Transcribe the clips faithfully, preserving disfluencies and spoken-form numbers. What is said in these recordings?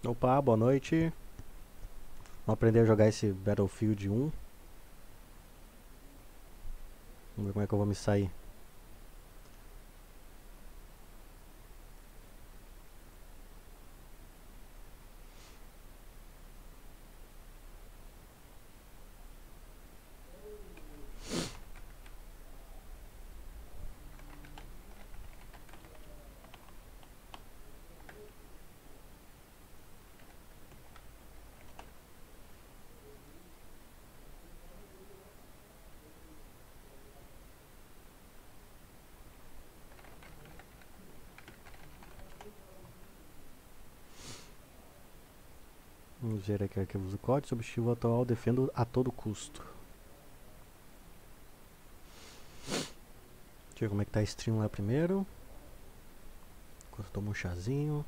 Opa, boa noite. Vamos aprender a jogar esse Battlefield um. Vamos ver como é que eu vou me sair. Vamos ver aqui arquivos do código. Substitutivo atual, defendo a todo custo. Deixa eu ver como é que tá a stream lá primeiro. Enquanto eu tomo um chazinho.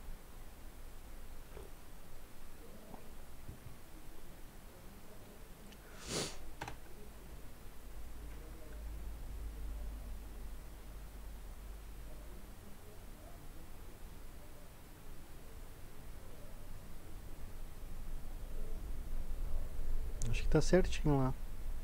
Acho que tá certinho lá.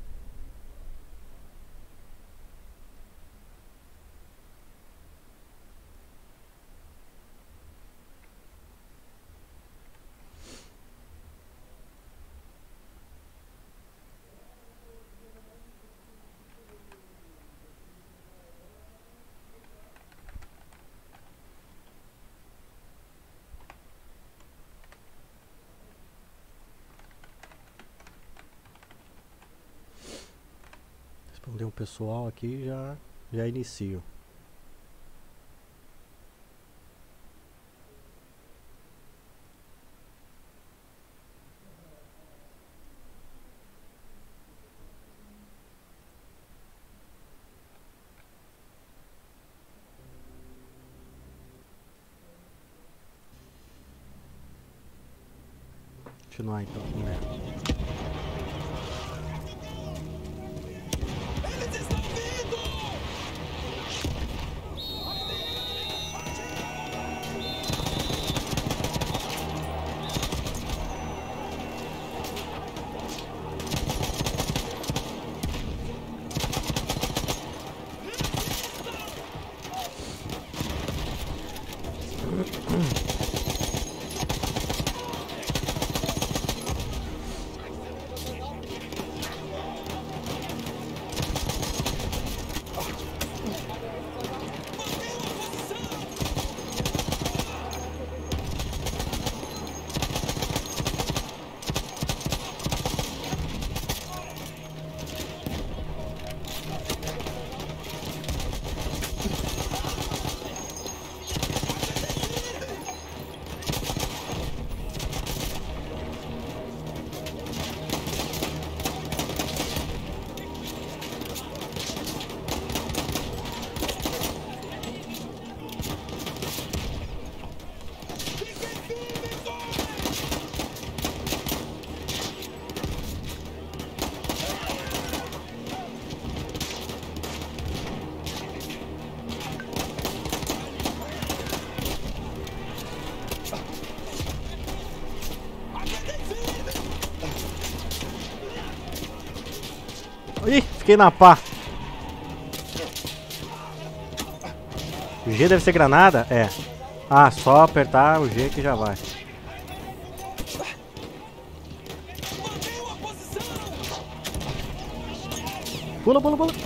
Responder um pessoal aqui, já, já inicio. Continuar então, né? Ih, fiquei na pá. O G deve ser granada? É. Ah, só apertar o G que já vai. Pula, pula, pula.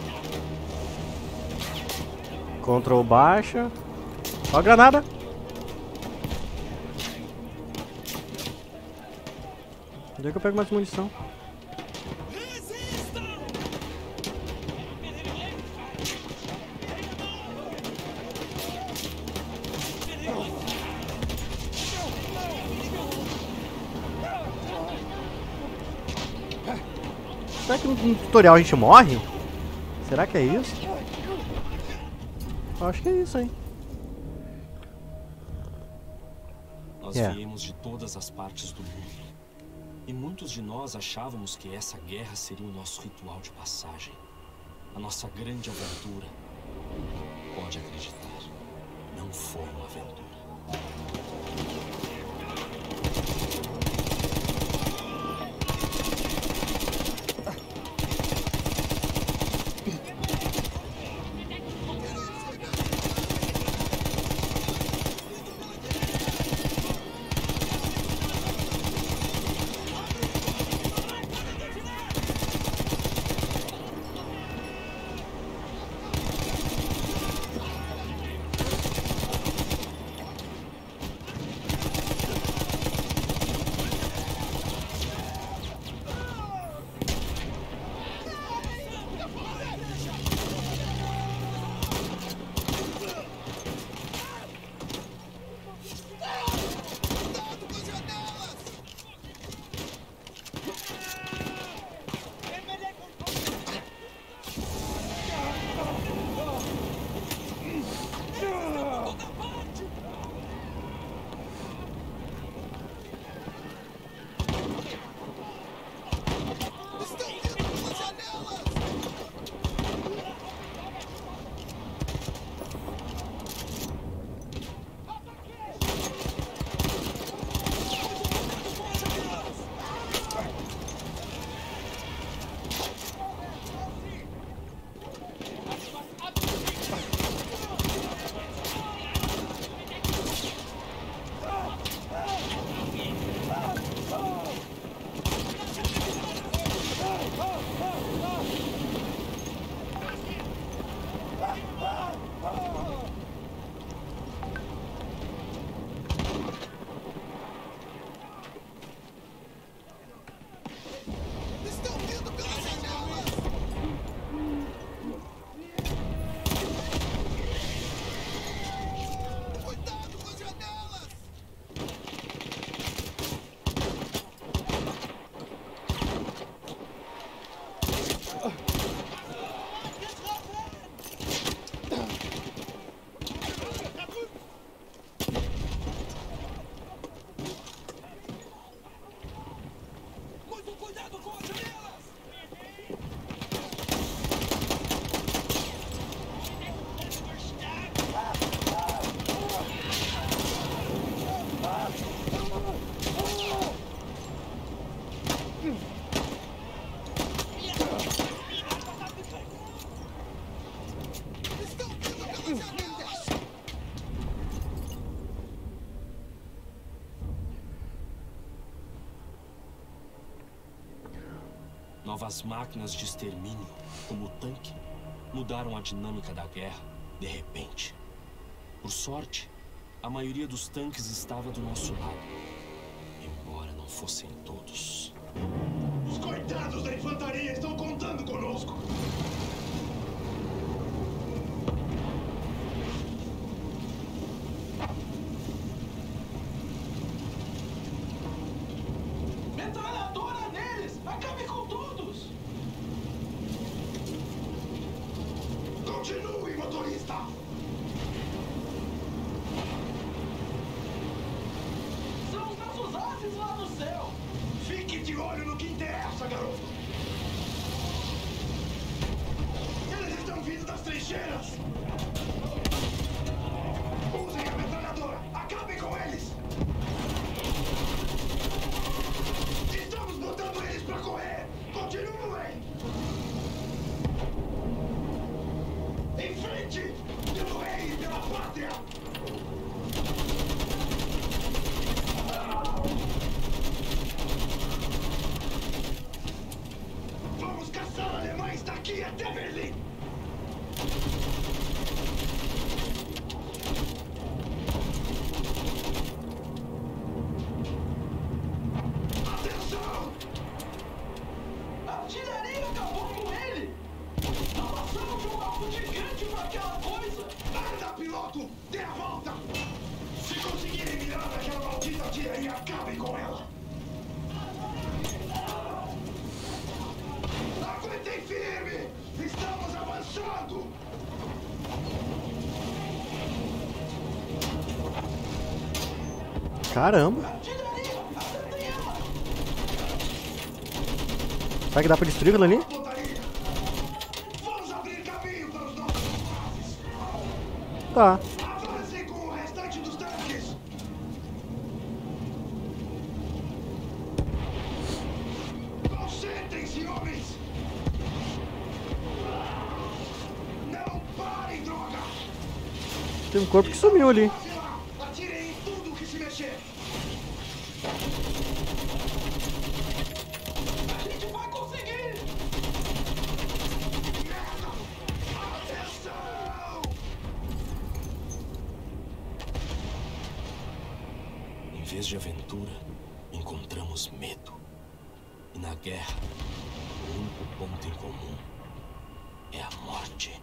Control baixa. Ó a granada. Onde é que eu pego mais munição? Será que no tutorial a gente morre? Será que é isso? Eu acho que é isso, hein? Nós Yeah. viemos de todas as partes do mundo. E muitos de nós achávamos que essa guerra seria o nosso ritual de passagem. A nossa grande aventura. Pode acreditar, não foi uma aventura. Novas máquinas de extermínio, como o tanque, mudaram a dinâmica da guerra, de repente. Por sorte, a maioria dos tanques estava do nosso lado. Embora não fossem todos. Os coitados da infantaria estão contando conosco! Metralhadora neles! Acabe com todos! Continue, motorista! São os nossos ases lá no céu! Fique de olho no que interessa, garoto! Eles estão vindo das trincheiras! Usem a metralhadora! Acabem com eles! Estamos botando eles pra correr! Continuem! Em frente! Pelo rei e pela pátria! Vamos caçar alemães daqui até Berlim! Atenção! A artilharia acabou com ele! Não passamos de um alvo gigante pra aquela coisa! Anda, piloto! Dê a volta! Se conseguirem mirar naquela maldita artilharia, acabem com ela! Aguentem firme! Estamos avançando! Caramba! Artilharia! Acertei ela! Será que dá pra destruir aquilo ali? Pontaria! Vamos abrir caminho para os nossos rapazes! Tá. Avancem com o restante dos tanques! Tem um corpo que sumiu ali. Atirem em tudo que se mexer. A gente vai conseguir! Atenção! Em vez de aventura, encontramos medo. E na guerra, o único ponto em comum é a morte.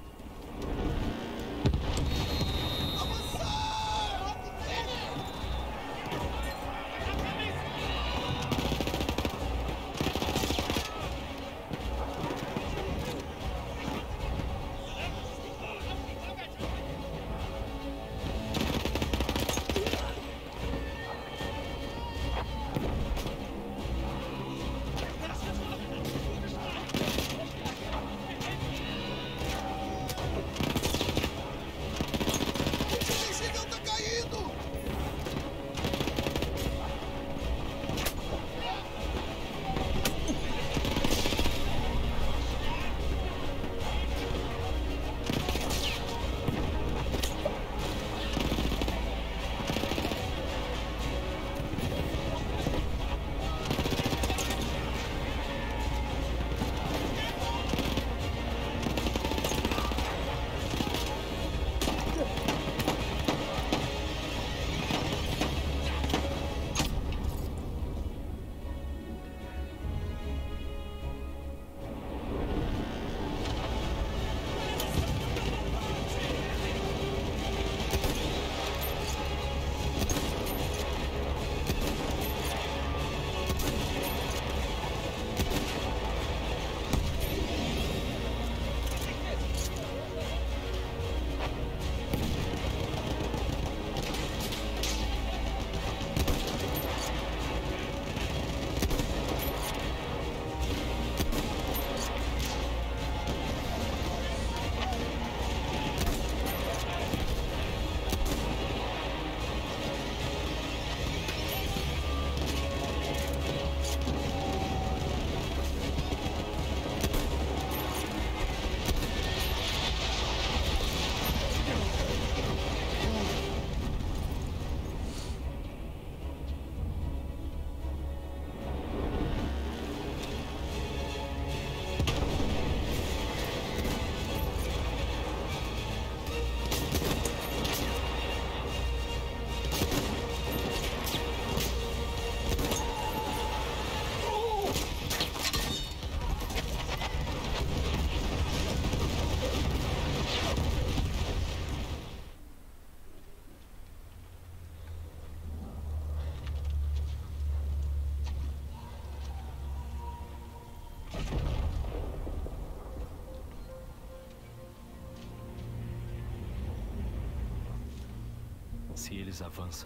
Se eles avançam,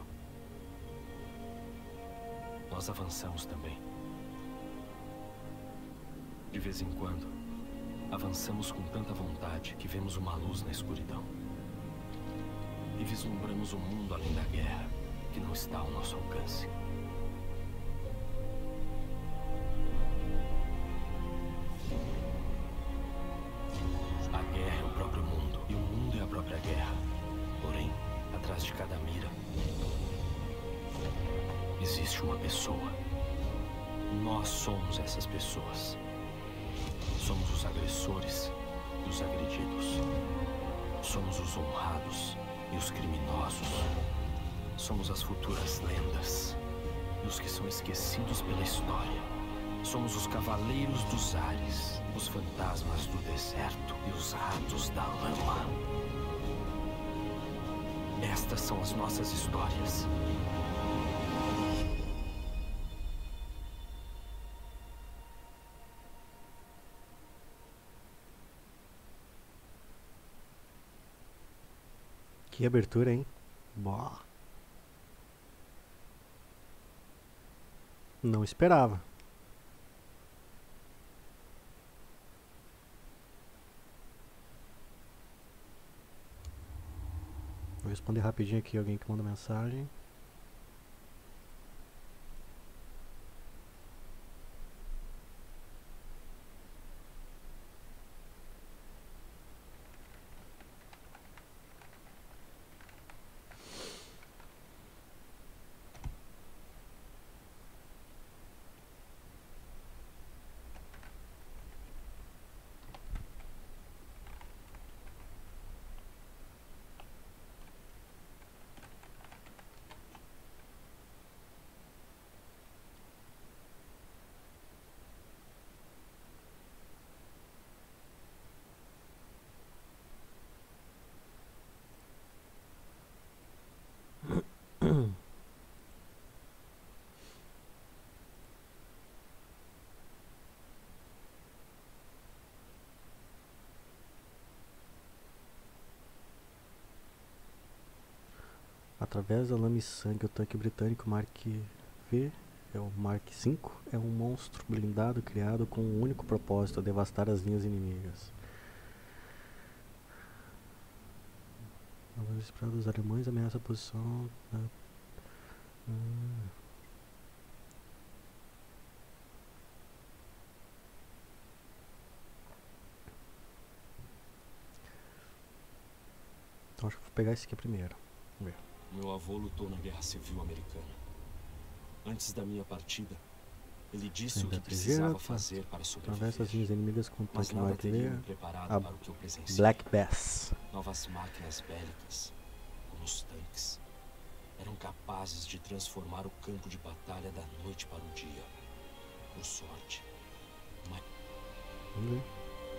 nós avançamos também. De vez em quando, avançamos com tanta vontade que vemos uma luz na escuridão. E vislumbramos um mundo além da guerra, que não está ao nosso alcance. A guerra é o próprio mundo, e o mundo é a própria guerra. Porém, atrás de cada mira, existe uma pessoa. Nós somos essas pessoas. Somos os agressores e os agredidos. Somos os honrados e os criminosos. Somos as futuras lendas e os que são esquecidos pela história. Somos os cavaleiros dos ares, os fantasmas do deserto e os ratos da lama. Estas são as nossas histórias. Que abertura, hein? Boa. Não esperava. Vou responder rapidinho aqui alguém que manda mensagem. Através da lama e sangue, o tanque britânico Mark V, é o Mark cinco, é um monstro blindado criado com um único propósito: devastar as linhas inimigas. A luz esperada dos alemães ameaça a posição da... Hum. Então acho que vou pegar esse aqui primeiro. Vamos ver. Meu avô lutou na Guerra Civil Americana. Antes da minha partida, ele disse o que precisava fazer para através das sobreviver. linhas inimigas com o Mas tanque nada Mark teria V, me preparado a para o que eu presenciei. Black Bass. Novas máquinas bélicas, como os tanques, eram capazes de transformar o campo de batalha da noite para o dia. Por sorte. Mas... Vamos ver.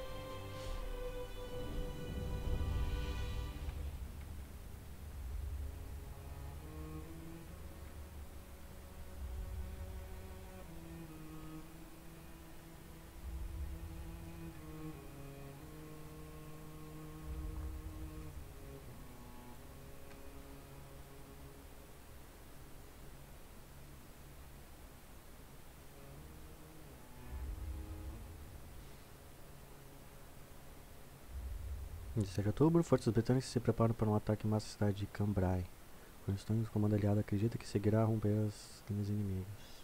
dezessete de outubro, forças britânicas se preparam para um ataque em massa à cidade de Cambrai. Constante, o comando aliado acredita que seguirá a romper as linhas inimigas.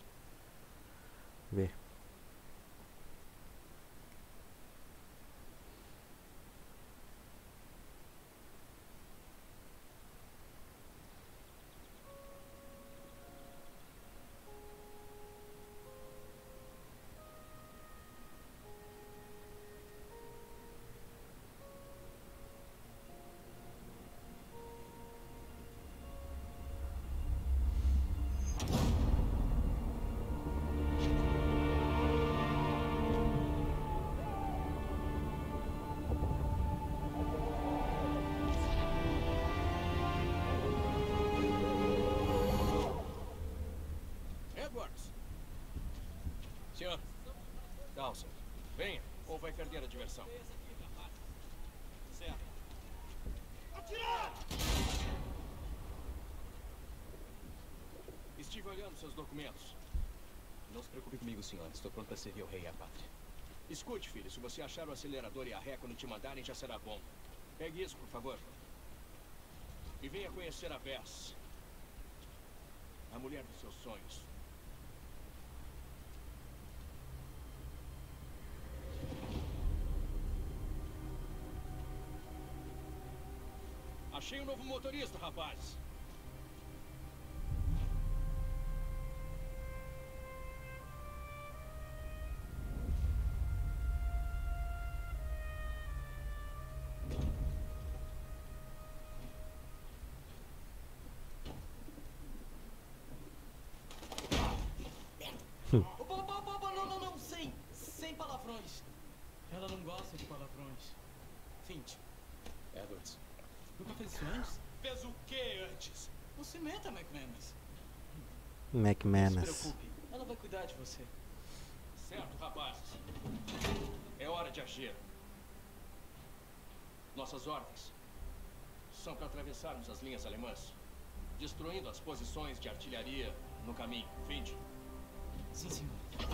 Vê. Senhor, Dawson, venha, ou vai perder a diversão. Certo. Atirar! Estive olhando seus documentos. Não se preocupe comigo, senhor. Estou pronto para servir o rei e a pátria. Escute, filho, se você achar o acelerador e a ré quando te mandarem, já será bom. Pegue isso, por favor. E venha conhecer a Bess. A mulher dos seus sonhos. Achei um novo motorista, rapaz. Opa, opa, opa, opa, não, não, não, sem, sem palavrões. Ela não gosta de palavrões. Fint. Edwards. Nunca fez isso antes? Fez o que antes? Não se meta, McManus. McManus. Não se preocupe, ela vai cuidar de você. Certo, rapazes. É hora de agir. Nossas ordens são para atravessarmos as linhas alemãs, destruindo as posições de artilharia no caminho. Fint. Sim, senhor.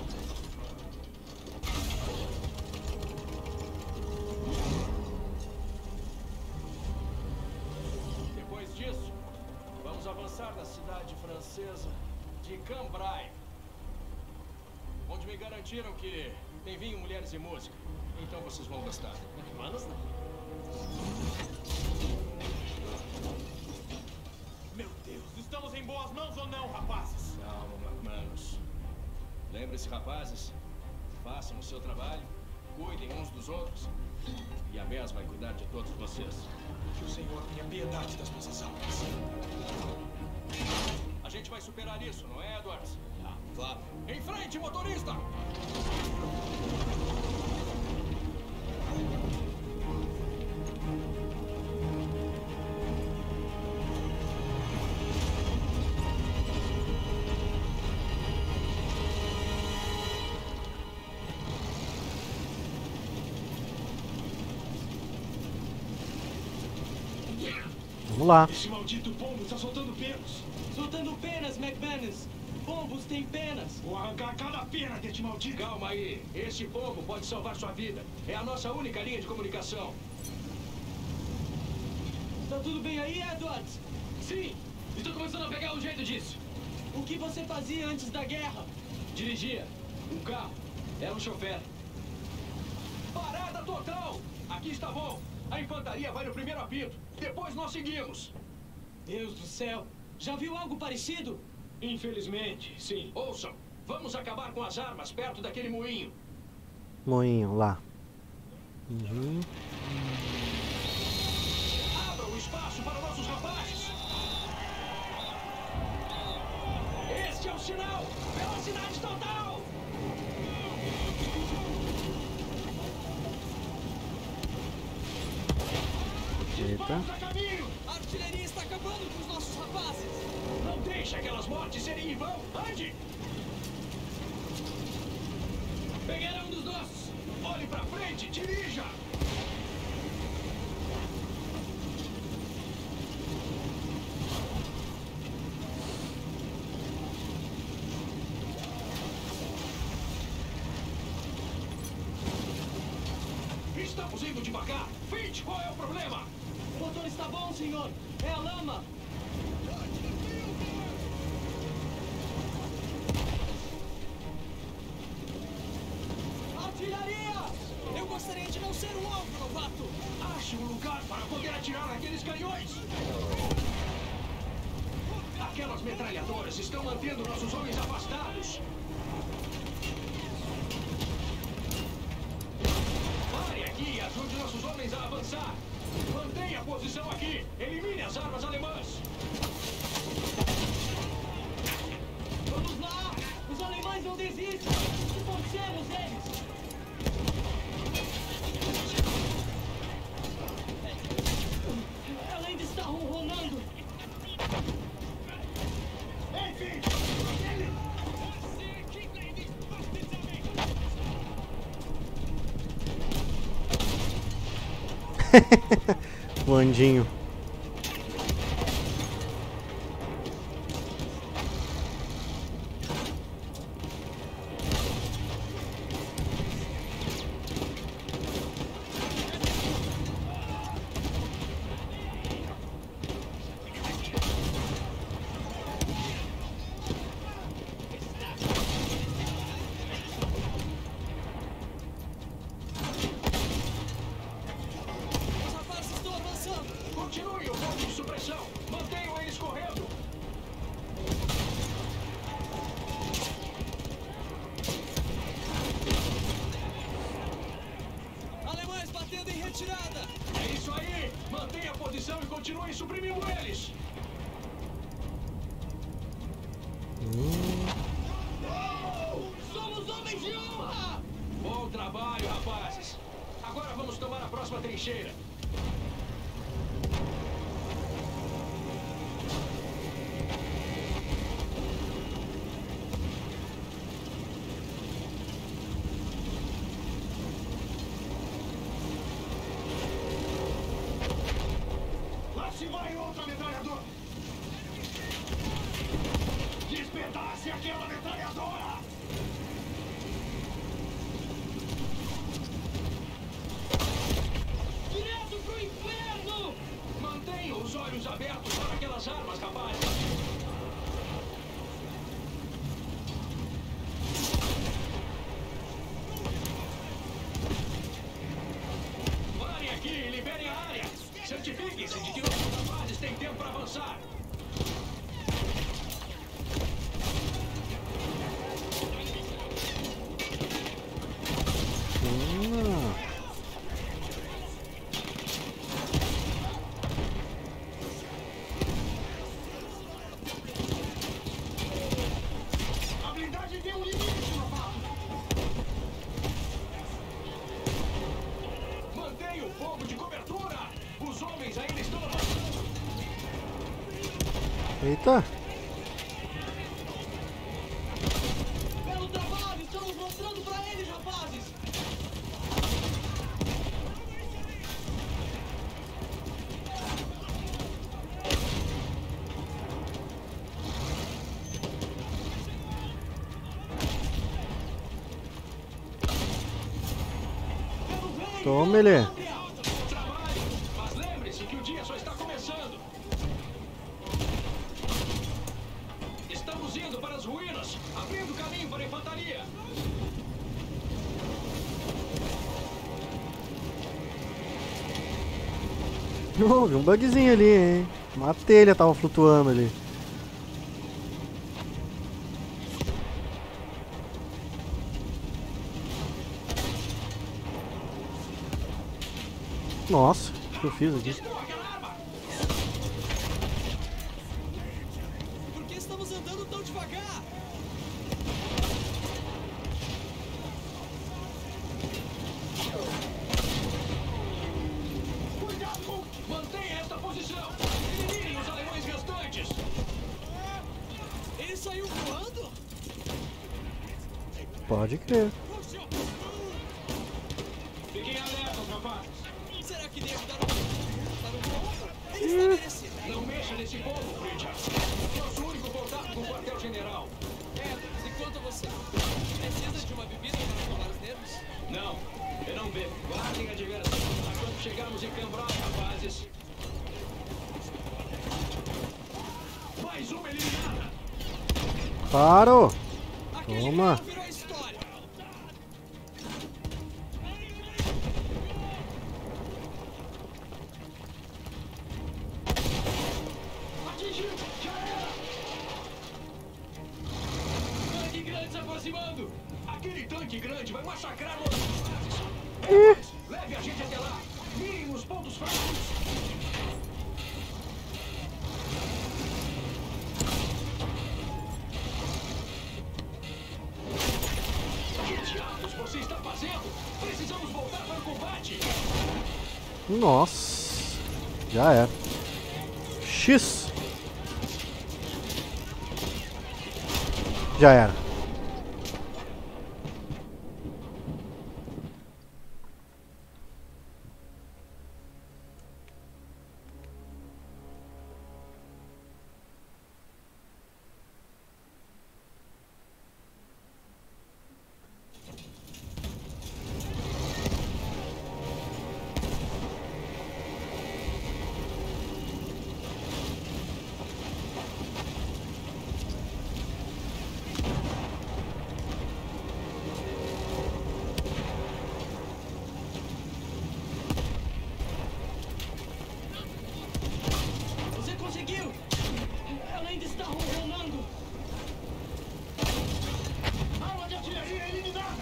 Depois disso, vamos avançar na cidade francesa de Cambrai, onde me garantiram que tem vinho, mulheres e música. Então vocês vão gostar. McManus não. Meu Deus, estamos em boas mãos ou não, rapazes? Calma, McManus. Lembre-se, rapazes, façam o seu trabalho, cuidem uns dos outros, e a Bess vai cuidar de todos vocês. Que o Senhor tenha piedade das nossas almas. A gente vai superar isso, não é, Edwards? Ah, claro. Em frente, motorista! Vamos lá. Esse maldito pombo Está soltando penas. Soltando penas, McManus. Pombos têm penas. Vou arrancar cada pena deste maldito. Calma aí. Este pombo pode salvar sua vida. É a nossa única linha de comunicação. Tá tudo bem aí, Edwards? Sim. Estou começando a pegar o jeito disso. O que você fazia antes da guerra? Dirigia um carro. Era um chofer. Parada total! Aqui está bom. A infantaria vai no primeiro apito. Depois nós seguimos. Deus do céu. Já viu algo parecido? Infelizmente, sim. Ouçam. Vamos acabar com as armas perto daquele moinho. Moinho, lá. Uhum. Abra o espaço para nossos rapazes. Este é o sinal. Velocidade total. Eita. A caminho. A artilharia está acabando com os nossos rapazes. Não deixe aquelas mortes serem em vão. Ande. Pegaram um dos nossos. Olhe pra frente. Dirija. Estamos indo devagar. Fitch, qual é o problema? O motor está bom, senhor. É a lama. Artilharia! Eu gostaria de não ser um alvo, novato. Ache um lugar para poder atirar naqueles canhões. Aquelas metralhadoras estão mantendo nossos homens afastados. Pare aqui e ajude nossos homens a avançar. Mantenha a posição aqui. Elimine as armas alemãs. Vamos lá! Os alemães não desistem! Forcemos eles! Ela ainda está ronronando! Enfim! O Andinho. Os rapazes estão avançando! Continue o fogo de supressão. Mantenham eles correndo. Alemães batendo em retirada! É isso aí. Mantenha a posição e continue suprimindo eles. Somos homens de honra! Bom trabalho, rapazes. Agora vamos tomar a próxima trincheira. Lá se vai outra metralhadora! Despedace aquela metralhadora! Direto pro inferno! Mantenha os olhos abertos para aquelas armas, rapazes. Parem aqui e liberem a área. Certifiquem-se de que nossos rapazes têm tempo para avançar. Hum. A blindagem tem um limite, novato! Mantenha o fogo de cobertura. Os homens ainda estão avançando. Eita. Belo trabalho! Estamos mostrando pra eles, rapazes! Toma ele. Bom trabalho, mas lembre-se que o dia só está começando. Estamos indo para as ruínas, abrindo caminho para a infantaria. Oh, vi um bugzinho ali, hein? Uma telha tava flutuando ali. Nossa, o que eu fiz aqui? Por que estamos andando tão devagar? Cuidado! Mantenha esta posição! Eliminem os alemães restantes! Ele saiu voando? Pode crer. Fiquem alertas, rapazes! Será que devo dar um... dar um ponto? Ele está merecido. Não mexa nesse povo, Richard! Nosso único contato com o quartel-general! Edwards, e quanto a você? Precisa de uma bebida para acalmar os nervos? Não, eu não vejo. Guardem a diversão. Quando chegarmos em Cambrai, rapazes. Mais uma eliminada. Parou! Aquele Toma. carro virou história. Atingiu! Já era! Tanque grande se aproximando! Aquele tanque grande vai massacrar nossos bases! Edwards, leve a gente até lá! Mirem nos pontos fracos! Que diabos você está fazendo? Precisamos voltar para o combate! Nossa, já é. X. Já era. Você conseguiu! Ela ainda está rolando! Arma de artilharia eliminada!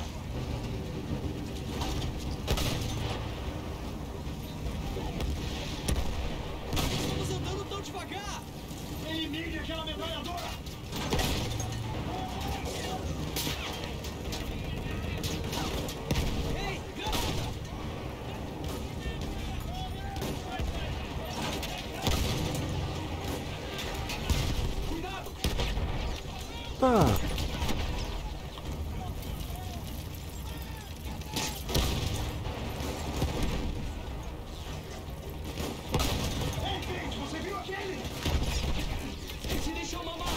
Estamos andando tão devagar! Elimine aquela metralhadora! Ei, garota! Cuidado! Tá. Ei, Kate, você viu aquele? Ele se deixou mamar!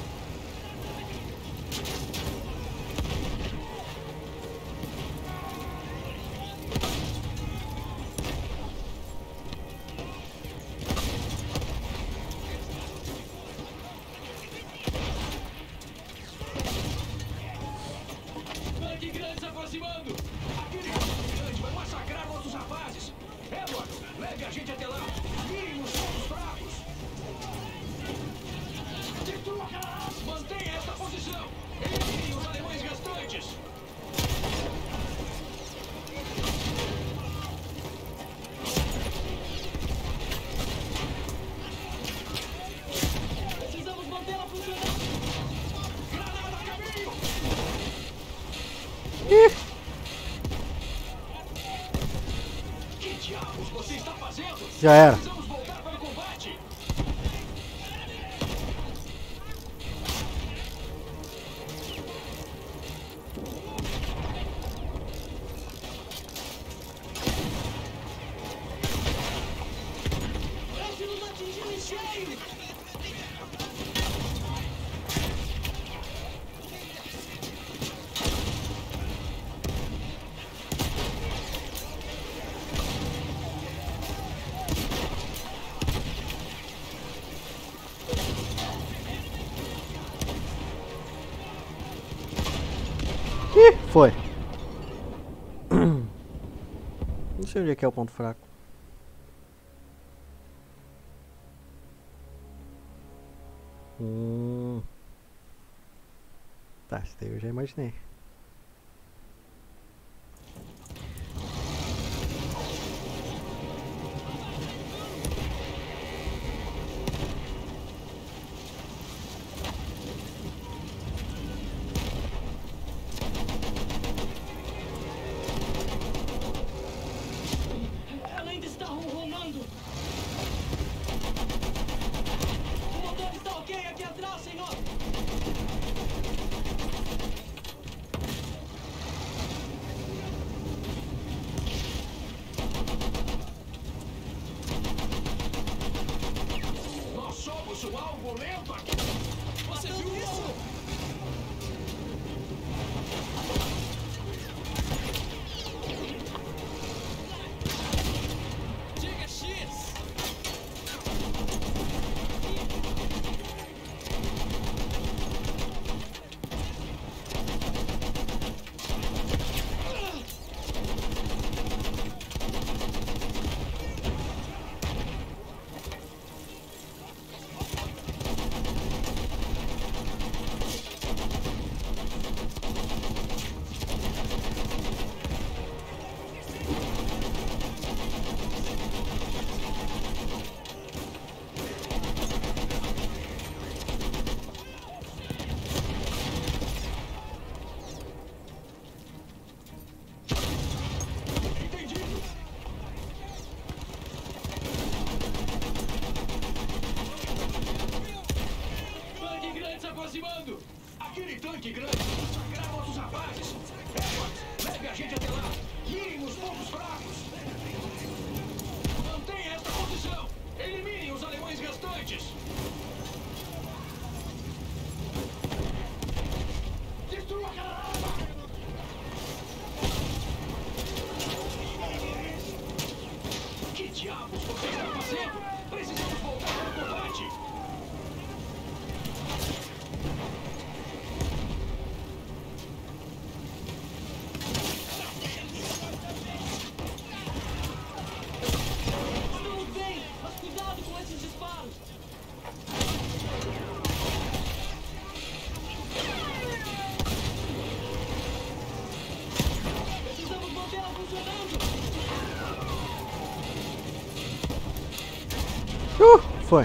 Tanque grande se aproximando! Aquele tanque grande vai massacrar nossos rapazes! Edward, leve a gente até lá! Mirem nos pontos fracos! Destrua aquela arma! Mantenha esta posição! Eliminem os alemães restantes! Precisamos mantê-la funcionando! Granada a caminho! Que diabos você está fazendo? Já era. Precisamos voltar para o combate! Esse nos atingiu em cheio! Foi. Não sei onde é que é o ponto fraco. Hum. Tá, isso daí eu já imaginei. Ela ainda está ronronando. O motor está ok aqui atrás, senhor. Nós somos o alvo lento aqui. Você viu isso? Diga X. Tanque grande se aproximando. Aquele tanque grande massacrar nossos rapazes. Edwards, leve a gente até lá. Mirem os pontos fracos. Mantenha esta posição. Eliminem os alemães restantes. Destrua aquela arma. Que diabos você está fazendo? Precisamos voltar ao combate. Estamos bem, mas cuidado com esses disparos. Precisamos mantê-la funcionando. Uh, foi.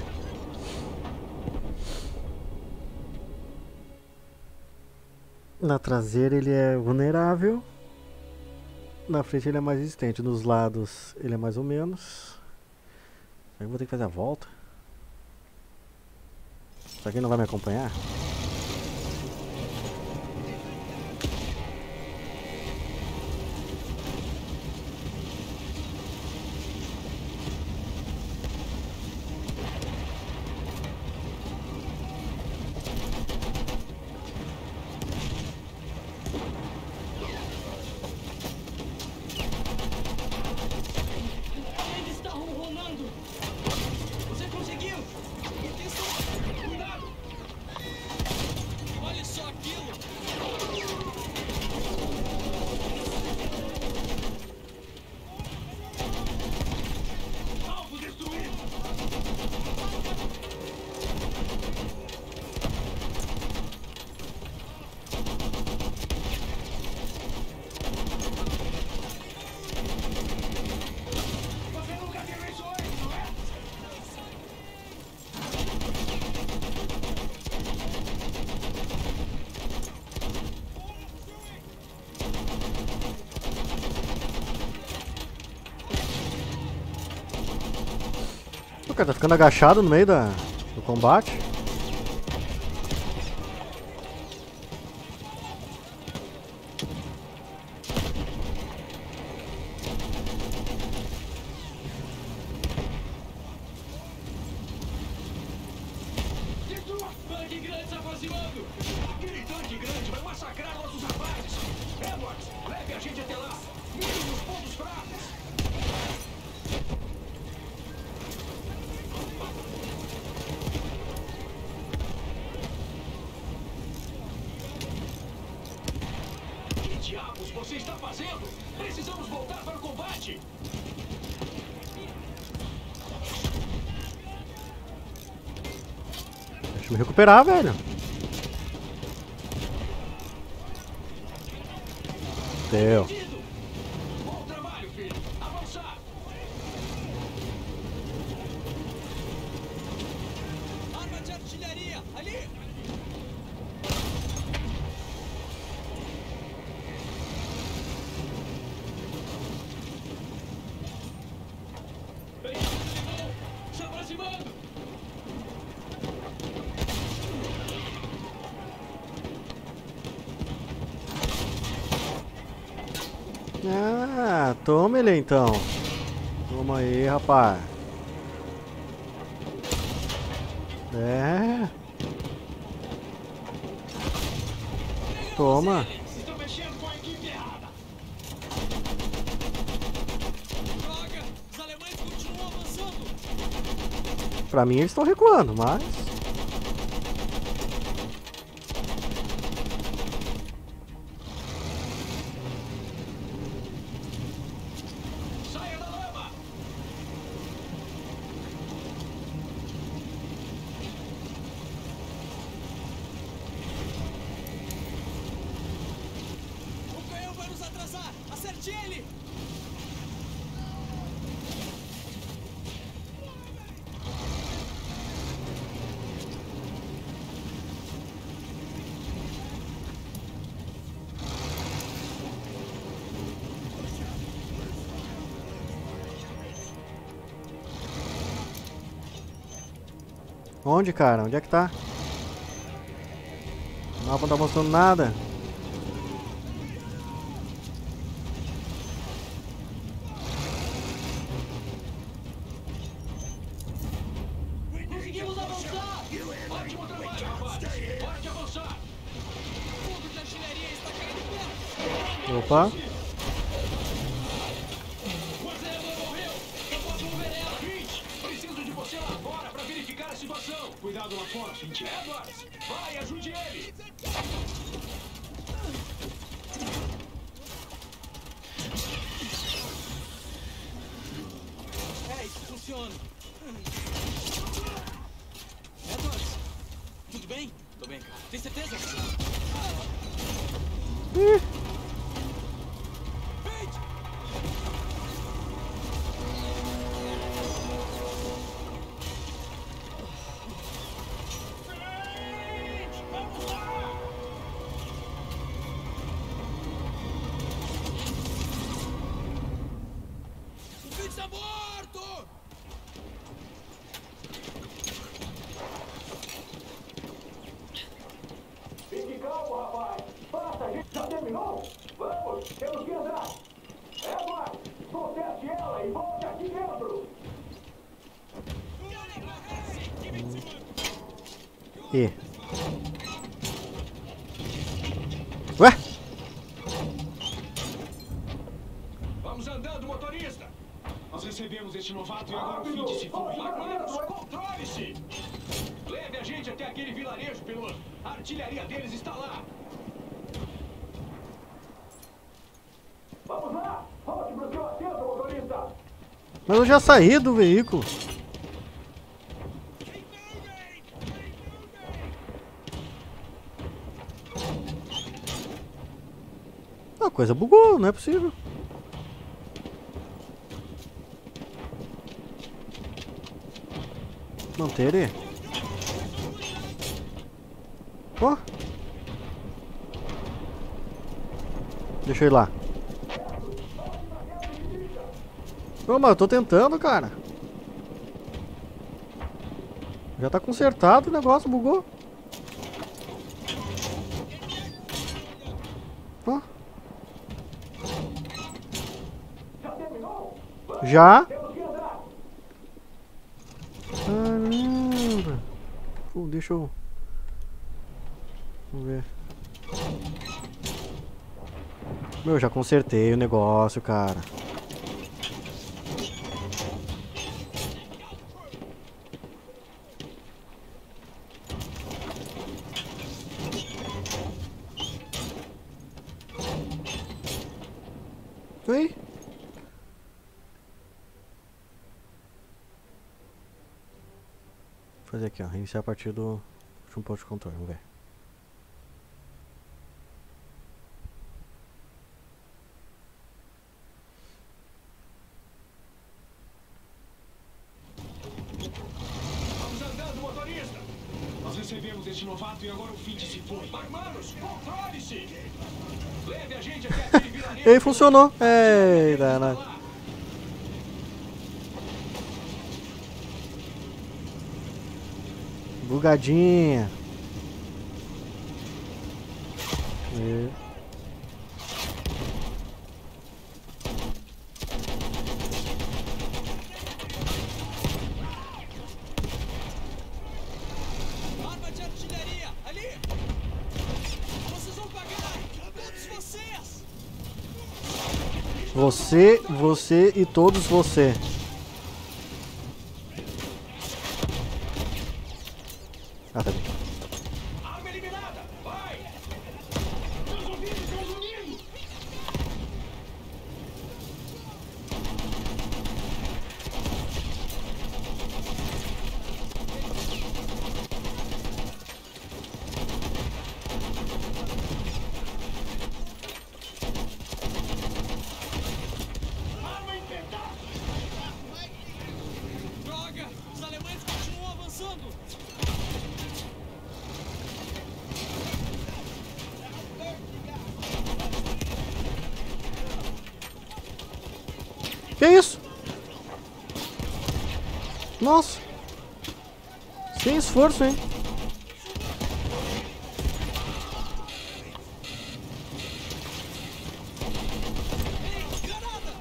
Na traseira ele é vulnerável. Na frente ele é mais resistente. Nos lados ele é mais ou menos. Eu vou ter que fazer a volta. Será que ele não vai me acompanhar? Ela ainda está ronronando. Você conseguiu. Cuidado! Olha só aquilo! Alvo destruído! Você nunca teve isso antes, não é? O cara tá ficando agachado no meio da, do combate. Destrua! Tanque grande se aproximando! Aquele tanque grande vai massacrar nossos rapazes! Edwards, leve a gente até lá! Mirem os pontos fracos! Que diabos? fazendo? Precisamos voltar para o combate. Deixa eu me recuperar, velho. Deu. Bom trabalho, filho. Avançar. Arma de artilharia, ali. Vem, se aproximando. Ah, toma ele então. Toma aí, rapaz. É. Toma. Estão mexendo com a equipe errada. Droga, os alemães continuam avançando. Pra mim eles estão recuando, mas... Saia da lama. O canhão vai nos atrasar. Acerte ele. Onde, cara? Onde é que tá? O mapa não tá mostrando nada. Conseguimos avançar. Ótimo trabalho, rapaz. Pode avançar. O fundo de artilharia está caindo perto. Opa. Você não morreu. Eu posso mover ela. Fitch, preciso de você lá fora para verificar a situação. Cuidado lá fora, Fitch. Edwards, vai, ajude ele. É, isso funciona. Edwards, tudo bem? Tô bem, cara. Tem certeza? Ih. Fitch! Vamos lá! O Fitch está morto! Fique calmo, rapaz. Passa, a gente já terminou? Vamos, temos que andar. Edward, conserte ela e volte aqui dentro. E. Ué? Vamos andando, motorista! Nós recebemos este novato e agora o Fitch se foi. Armados, controle-se! Leve a gente até aquele vilarejo, piloto. A artilharia deles está lá. Vamos lá, volte pro seu assento, motorista. Mas eu já saí do veículo. A coisa bugou, não é possível. Manter ele. Ó. Deixa eu ir lá. Ô, mas eu tô tentando, cara. Já tá consertado o negócio, bugou. Ó. Já? Caramba. Pô, deixa eu... Vamos ver. Meu, já consertei o negócio, cara. Oi? Vou fazer aqui, ó. Reiniciar a partir do último ponto de controle. Vamos ver. Vamos andando, motorista! Nós recebemos este novato e agora o Fitch se foi. Magmanos, controle-se! Leve a gente até aquele vilarejo. Ei, funcionou! Ei, dana. Bugadinha. E... Arma de artilharia, ali! Vocês vão pagar! Todos vocês! Você, você e todos você. Ah, tá bem. Arma eliminada! Vai! Estamos unidos, estamos unidos! Arma em pedaços! Droga! Os alemães continuam avançando! Que isso? Nossa. Sem esforço, hein? Ei, granada!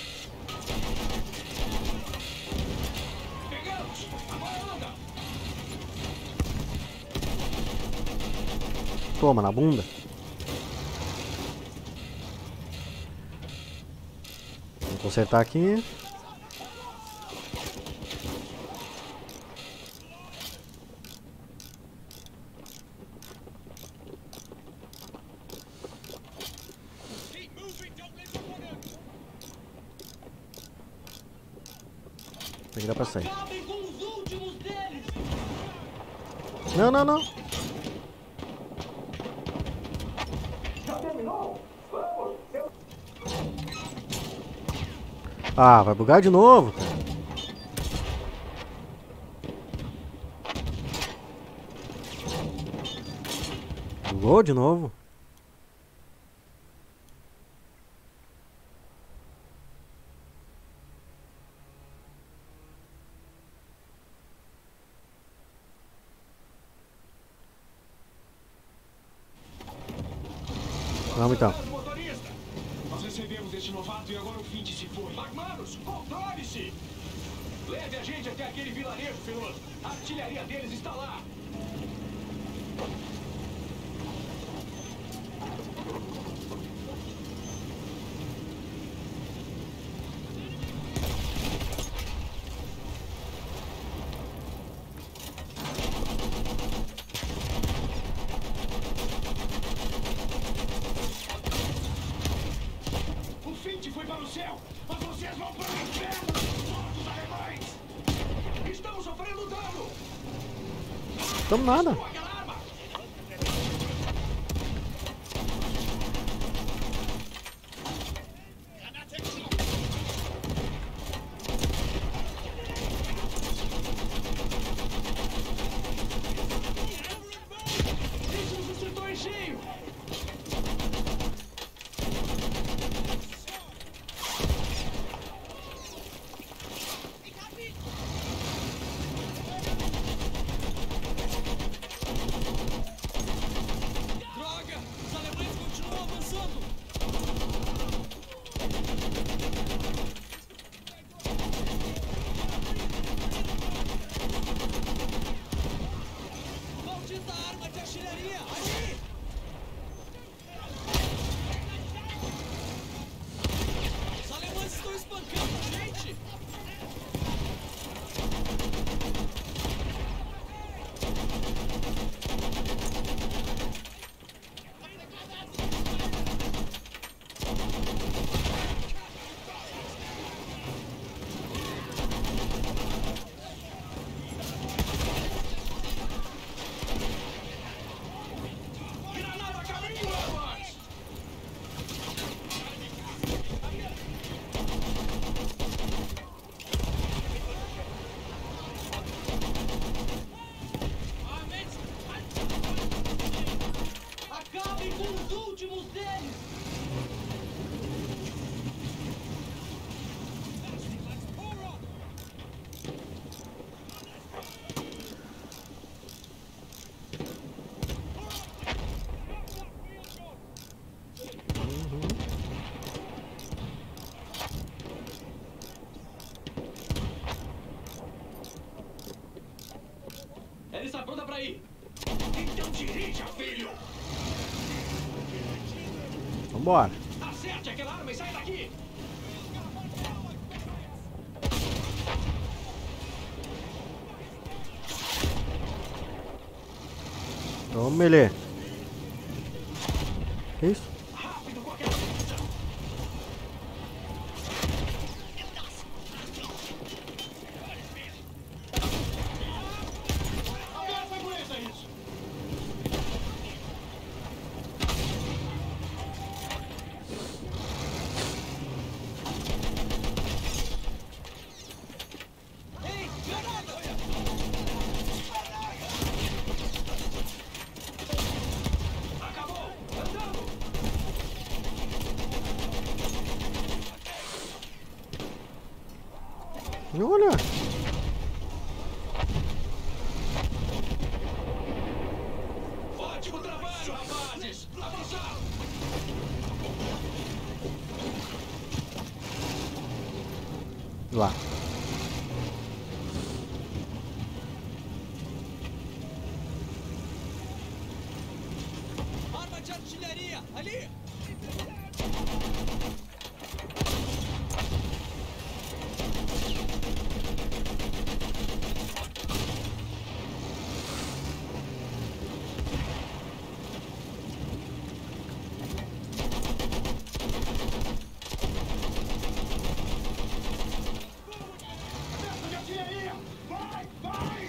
Pegamos! Agora anda! Toma, na bunda. Vou consertar aqui. Keep moving, don't let them run out! Tem que dar pra sair. Acabem com os últimos deles! Não, não, não. Já terminou? Vamos! Eu... Ah, vai bugar de novo, cara. Bugou de novo. Vamos então. Motorista! Nós recebemos este novato e agora o Fitch se foi. Magmanos, controle-se! Leve a gente até aquele vilarejo, Filoso. A artilharia deles está lá. O Fitch foi para o céu, mas vocês vão para o inferno, mortos alemães! Estamos sofrendo dano! Tamo nada. Aquela arma! Isso nos acertou em cheio! Ela está pronta pra ir. Então dirija, filho! Vambora. Acerte aquela arma e sai daqui. Toma ele. Que isso? Rápido com aquela pista. Apenas segurança isso. Ei, granada! Acabou! Andando! Olha. Ótimo trabalho, rapazes! Avançar! Lá. Arma de artilharia! Ali! Peça de artilharia! Vai, vai!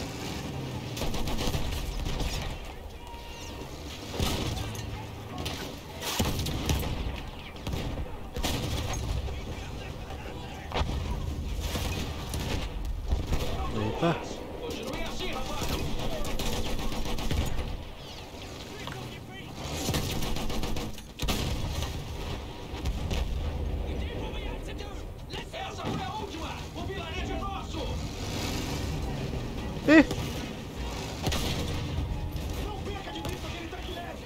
Eita. Continue assim, rapaz! Essa foi a última! O vilarejo é nosso! Ih. Não perca de vista aquele tanque leve!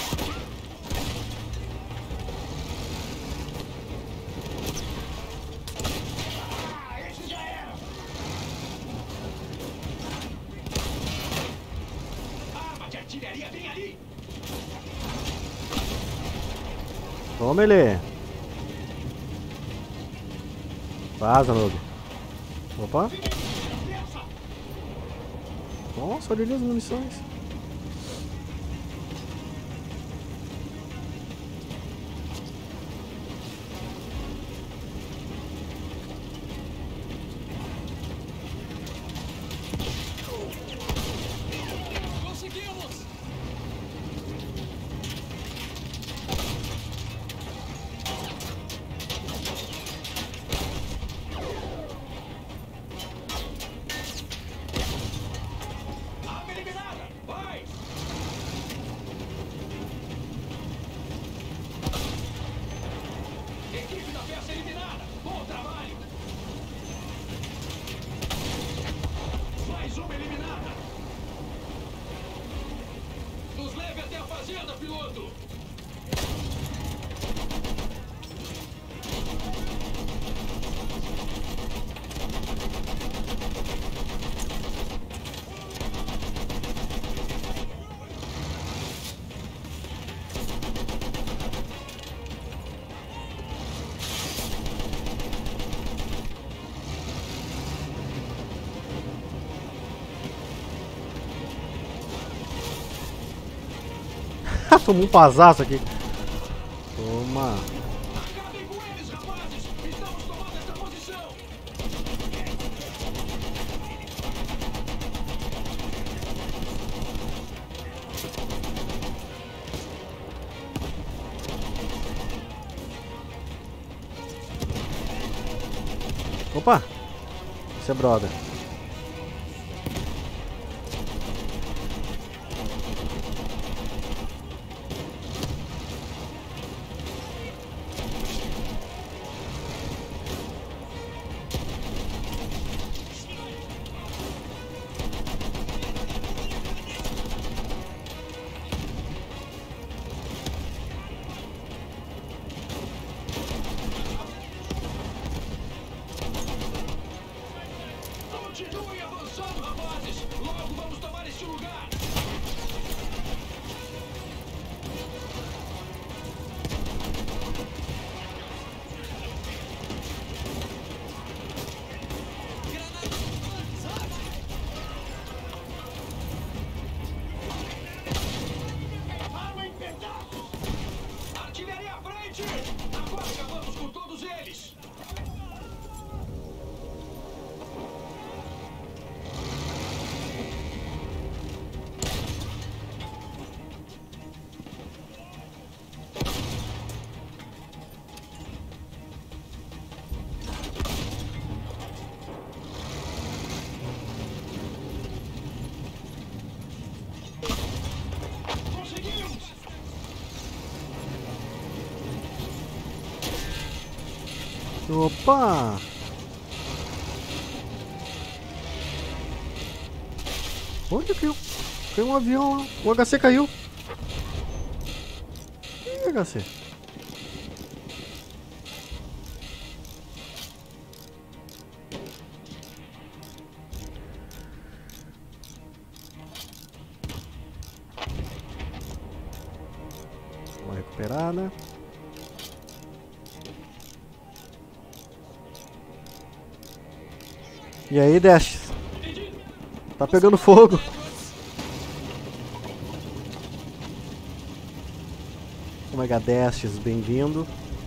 Ah, esse já era! Arma de artilharia bem ali! Toma ele. Vaza, Noob. Opa. Nossa, olha ali as munições. Conseguimos! Arma eliminada! Vai! Equipe da peça eliminada! Bom trabalho! Mais uma eliminada! Nos leve até a fazenda, piloto! Tomou um pasaço aqui. Toma. Acabem com eles, rapazes! Estamos tomando essa posição! Opa. Esse é brother. Continuem avançando, rapazes! Logo vamos tomar este lugar! Arma em pedaços! Artilharia à frente! Agora acabamos com todos eles! Conseguimos! Opa! Onde caiu? Caiu um avião lá. O H C caiu. Ih, H C. Uma recuperada. E aí, Dash? Tá pegando fogo. Omega Dash, bem-vindo.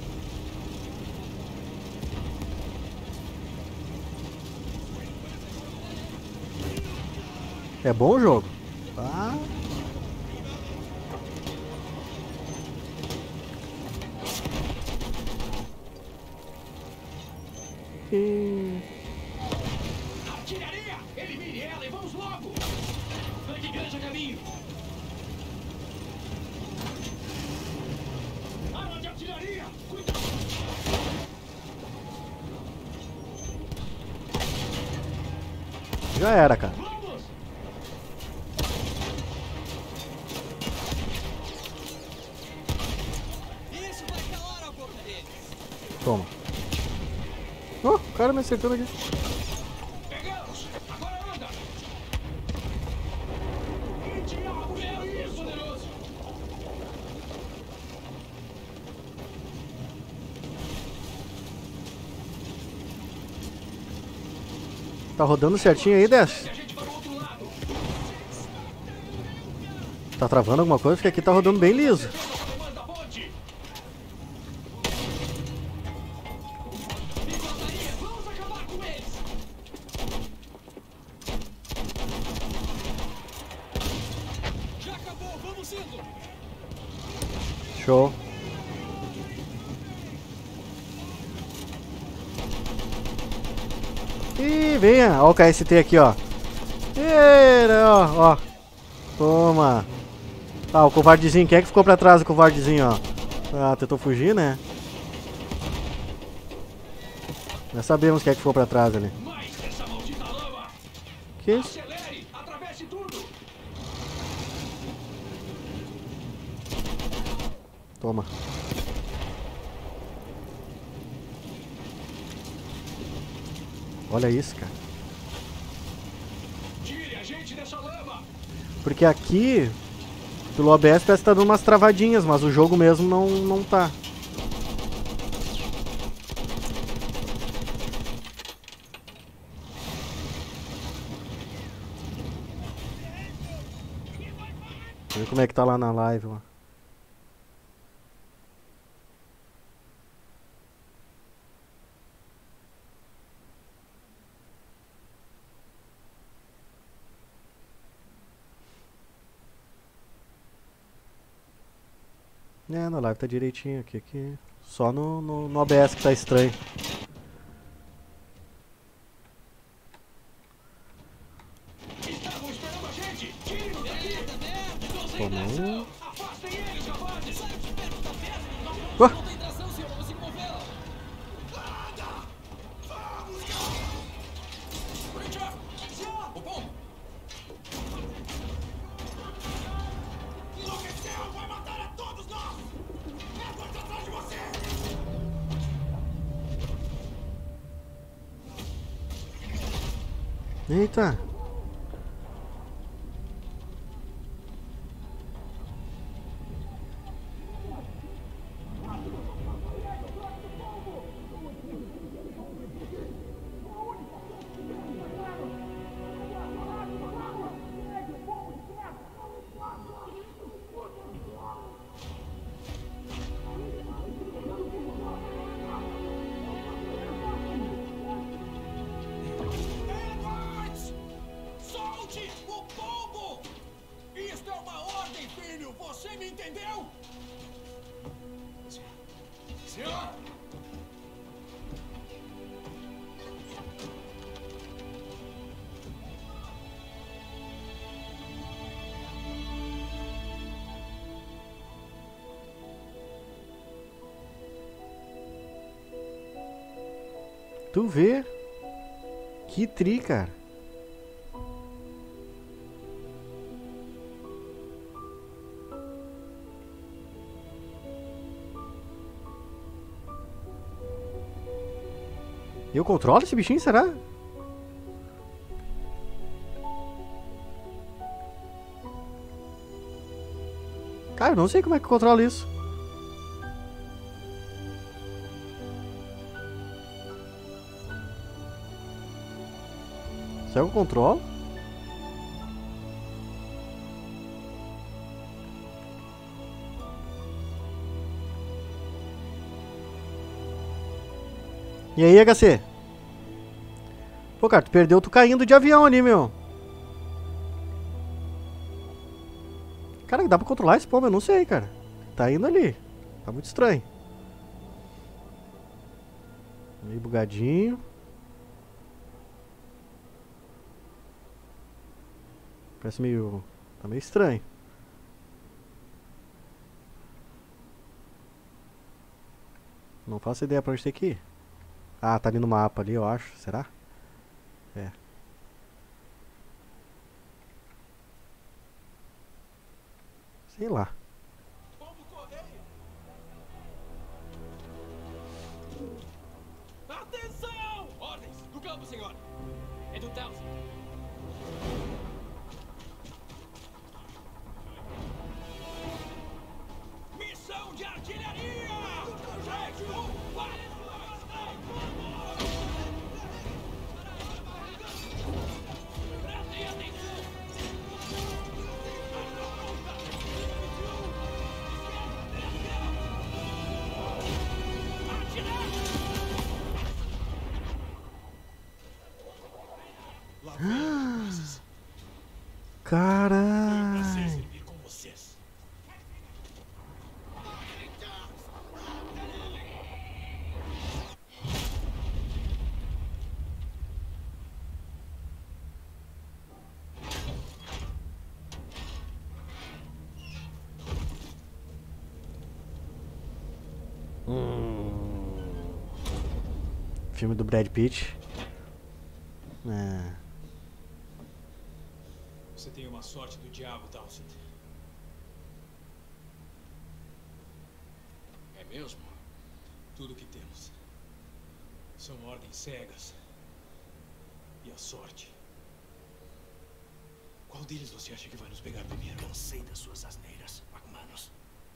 É bom o jogo? Tá. E... Artilharia! Elimine ela e vamos logo! Tanque grande a caminho! Arma de artilharia! Cuidado! Já era, cara. Vamos! Isso vai calar a boca deles. Toma. Oh, o cara me acertando aqui. Pegamos! Agora anda! Que diabo é isso, poderoso? Tá rodando certinho aí, Dash? E a gente vai pro outro lado! Tá travando alguma coisa? Porque aqui tá rodando bem liso. Defenda os alemães da ponte! Infantaria, vamos acabar com eles! Já acabou, vamos indo! Show. Ih, venha. Ó o K S T aqui, ó. Eira, ó, ó. Toma. Ah, o covardezinho. Quem é que ficou pra trás, o covardezinho, ó? Ah, tentou fugir, né? Nós sabemos quem é que ficou pra trás ali. Mais dessa maldita lama! Que isso? Acelere! Atravesse tudo! Toma. Olha isso, cara. Tire a gente dessa lama! Porque aqui, pelo O B S, parece que tá dando umas travadinhas, mas o jogo mesmo não, não tá. Deixa eu ver como é que tá lá na live, ó. É, na live tá direitinho aqui, aqui. Só no, no, no O B S que tá estranho. Estavam esperando a gente! Tire-nos daqui! Tomou. Afastem eles, rapazes! Ué? Não tem tração, senhor. Não consigo movê-la. Richard! Senhor! O pombo! Enlouqueceu! Vai matar a todos nós! Edward, atrás de você! Eita. Edwards! Solte o pombo! Isto é uma ordem, filho! Você me entendeu? Senhor! Tu vê? Que tri, cara. Eu controlo esse bichinho, será? Cara, eu não sei como é que eu controlo isso. Será que eu controlo? E aí, H C? Pô, cara, tu perdeu tu caindo de avião ali, meu. Cara, dá pra controlar esse pombo? Eu não sei, cara. Tá indo ali. Tá muito estranho. Meio bugadinho. Parece meio... Tá meio estranho. Não faço ideia pra onde tem que ir. Ah, tá ali no mapa ali, eu acho. Será? É. Sei lá. Pombo correio! Atenção! Ordens! Do campo, senhor! É do Townsend. Missão de artilharia! Gente, um, vale! Prestem atenção! Caralho. Servir com vocês. Hum. Filme do Brad Pitt. É. Você tem uma sorte do diabo, Townsend. É mesmo? Tudo que temos são ordens cegas e a sorte. Qual deles você acha que vai nos pegar primeiro? Cansei das suas asneiras, McManus.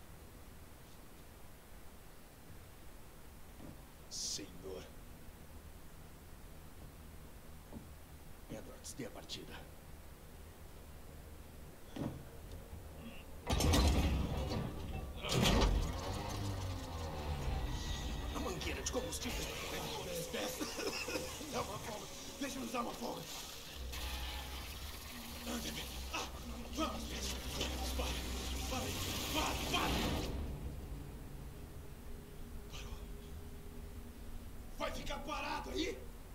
Senhor. Edwards, dê a partida. A mangueira de combustível. Dá uma folga. Deixa-me usar uma folga. Ande-me. Ah, vamos, Bess. Pare. Pare. Pare. Pare. Parou. Vai ficar parado aí?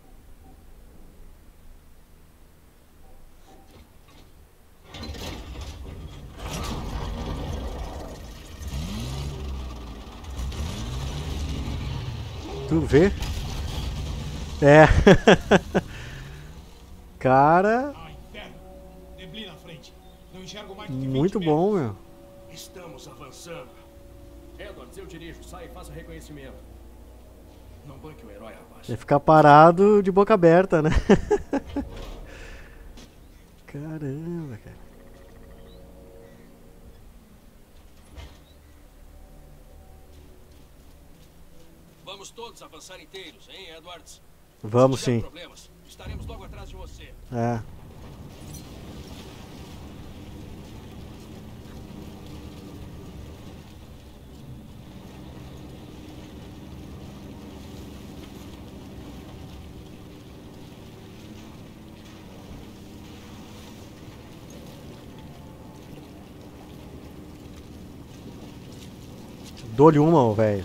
Tu vê? É. Cara, Ah, inferno. Neblina à frente. Não enxergo mais do que muito vinte bom, metros. meu. Estamos avançando. Edwards, eu dirijo. Sai e faça reconhecimento. Não banque o herói, rapaz. Ia ficar parado de boca aberta, né? Caramba, cara. Vamos todos avançar inteiros, hein, Edwards? Vamos Se tiver sim. problemas, estaremos logo atrás de você. É. Dou-lhe uma, ô, velho.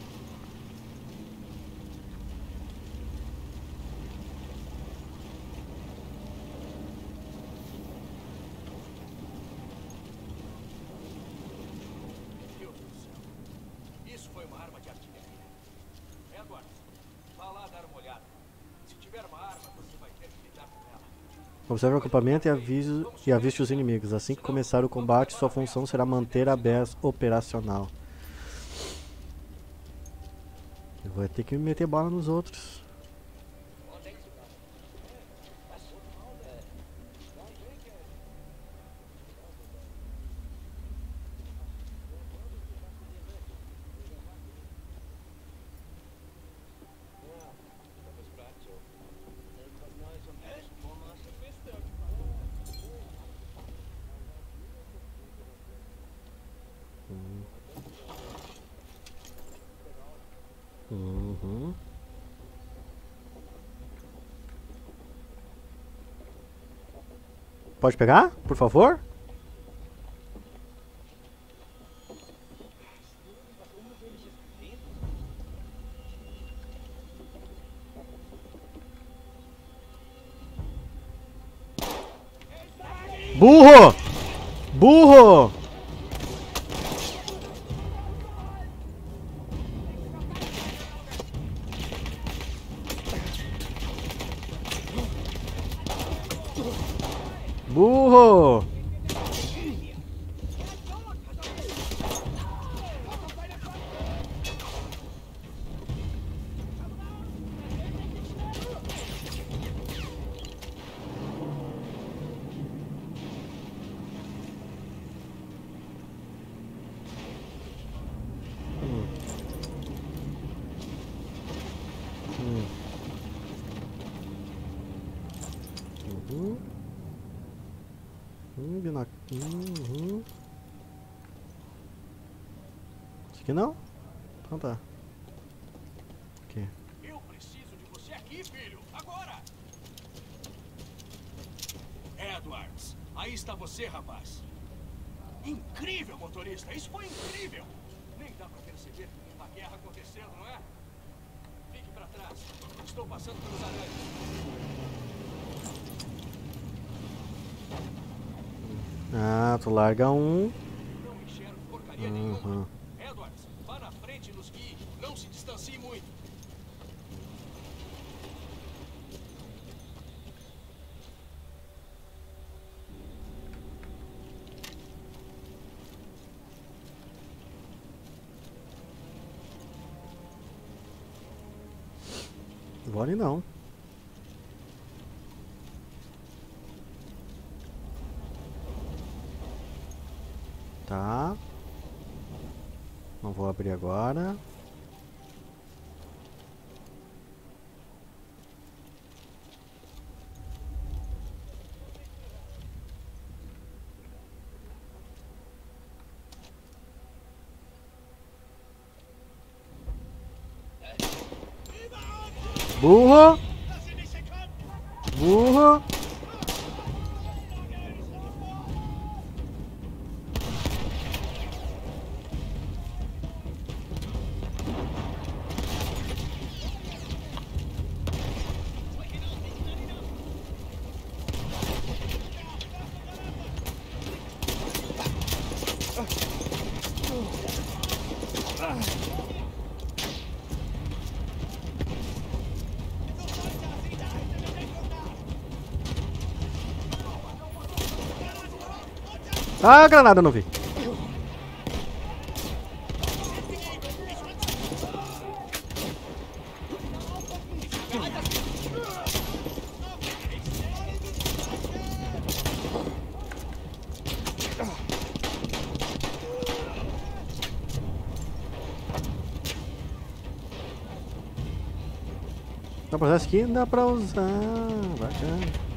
Deus do céu. Isso foi uma arma de artilharia. Edwards, vá lá dar uma olhada. Se tiver uma arma, você vai ter que lidar com ela. Observe o acampamento e avise, e aviste os inimigos. Assim que começar o combate, sua função será manter a base operacional. Eu vou ter que me meter bala nos outros. Uhum. Pode pegar, por favor? Burro! Burro! Burro! Hum. Hum. Uhum. Hum, binoc... Uhum. Isso aqui não? Então tá. Aqui. Eu preciso de você aqui, filho! Agora! Edwards, aí está você, rapaz. Incrível, motorista! Isso foi incrível! Nem dá pra perceber a guerra acontecendo, não é? Fique pra trás. Estou passando pelos aranhas. Ah, tu larga um. Não enxergo porcaria Uhum. nenhuma. Edwards, vá na frente e nos guie. Não se distancie muito. Vale não. Tá. Não vou abrir agora. Burro! Burro! Ah, granada, não vi. Dá pra usar isso aqui? Dá pra usar. Bacana.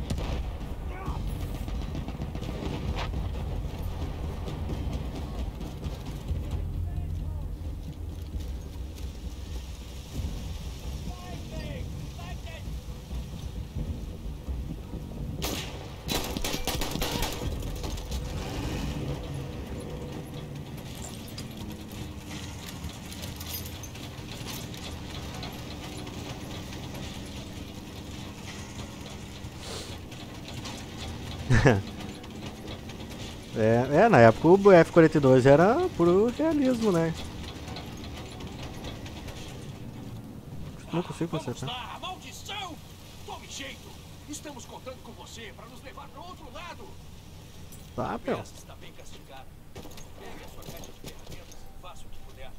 é, é, na época o F quarenta e dois era puro realismo, né? Não consigo Vamos consertar. lá, maldição! Tome jeito! Estamos contando com você para nos levar para outro lado! Tá, A pô. peça está bem castigada. Pegue a sua caixa de ferramentas e faça o que puder.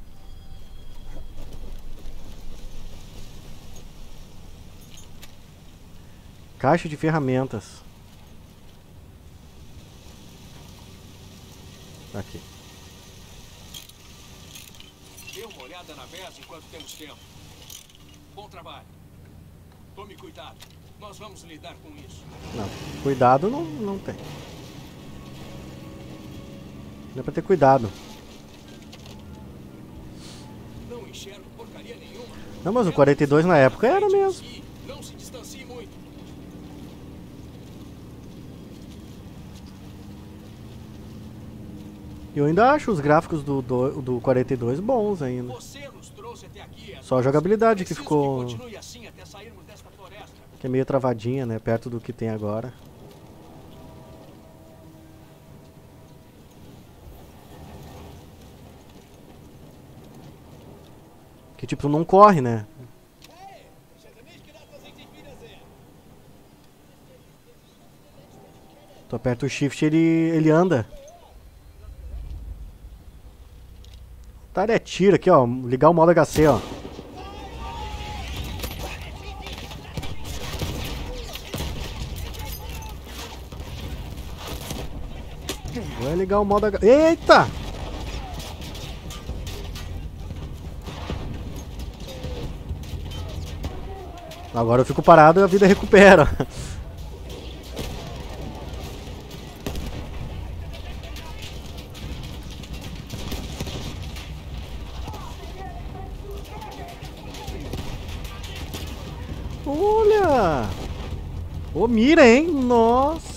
Caixa de ferramentas. Aqui. Dê uma olhada na mesa enquanto temos tempo. Bom trabalho. Tome cuidado. Nós vamos lidar com isso. Não, cuidado não, não tem. Não é pra ter cuidado. Não enxergo porcaria nenhuma. Não, mas o quarenta e dois na época era mesmo. Não se distancie muito. Eu ainda acho os gráficos do, do, do quarenta e dois bons ainda. Você nos trouxe até aqui, Edwards. Só a jogabilidade que Preciso ficou... que continue assim até sairmos desta floresta. Que é meio travadinha, né? Perto do que tem agora. Que tipo, não corre, né? Tu aperta o shift e ele, ele anda. Tá, ele é tiro aqui, ó. Ligar o modo H C, ó. Vai ligar o modo H C. Eita! Agora eu fico parado e a vida recupera. Olha! Ô, mira, hein? Nossa!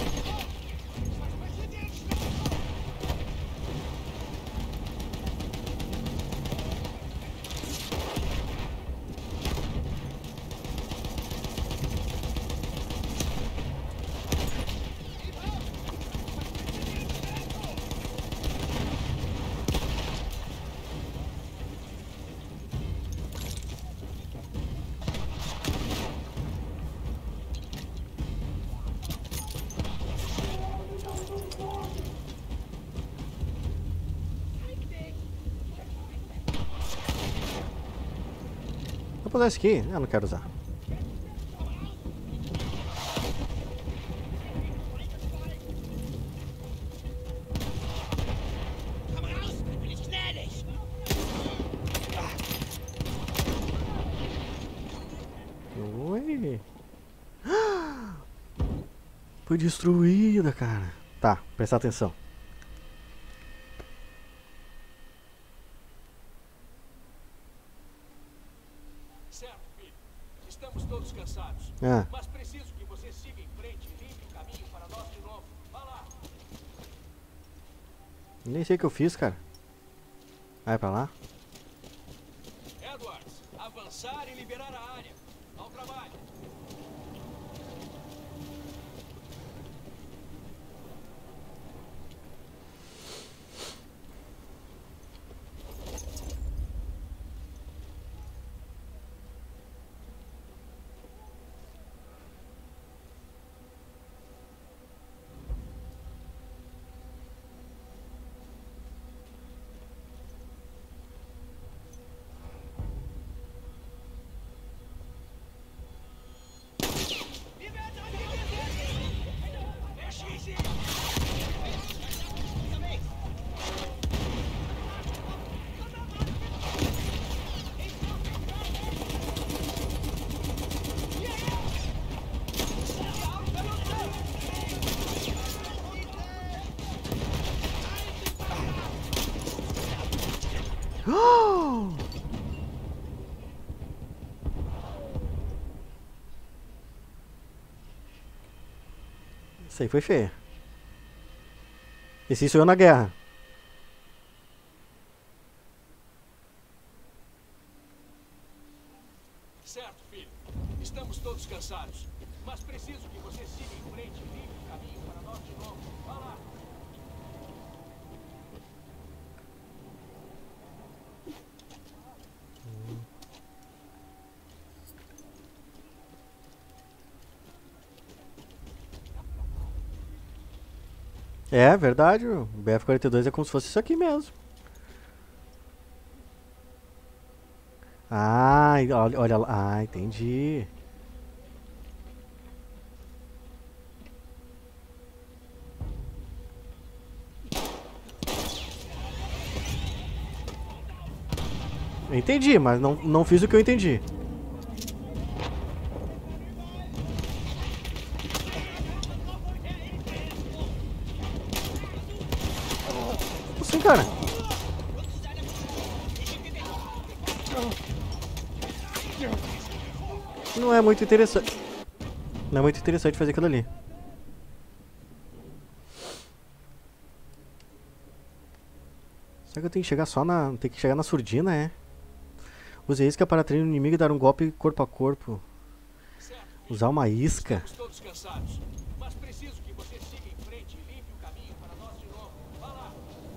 Vou usar esse aqui. Ah, não quero usar. Oi. Foi destruída, cara. Tá, prestar atenção. Certo, filho. Estamos todos cansados. Ah. Mas preciso que você siga em frente e limpe o caminho para nós de novo. Vá lá. Nem sei o que eu fiz, cara. Vai pra lá. Edwards, avançar e liberar a área. Ao trabalho. Isso aí foi feio. Esse sou eu na guerra. Certo, filho. Estamos todos cansados. Mas preciso que você siga em frente e limpe o caminho para nós de novo. Vá lá. É verdade, o B F quarenta e dois é como se fosse isso aqui mesmo. Ah, olha, olha lá. Ah, entendi. Eu entendi, mas não, não fiz o que eu entendi. Assim, cara. Não é muito interessante. Não é muito interessante fazer aquilo ali. Será que eu tenho que chegar só na... Tem que chegar na surdina, é? Use a isca para atrair o inimigo e dar um golpe corpo a corpo. Usar uma isca. Estamos todos cansados. Mas preciso que você siga em frente e limpe o caminho para nós de novo. Vá lá.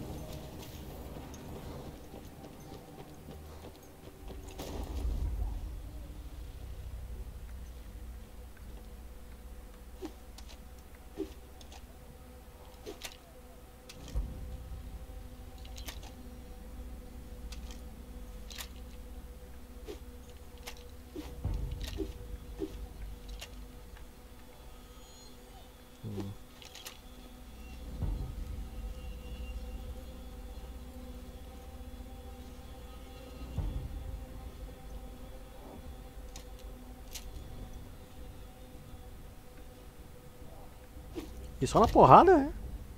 E só na porrada, né?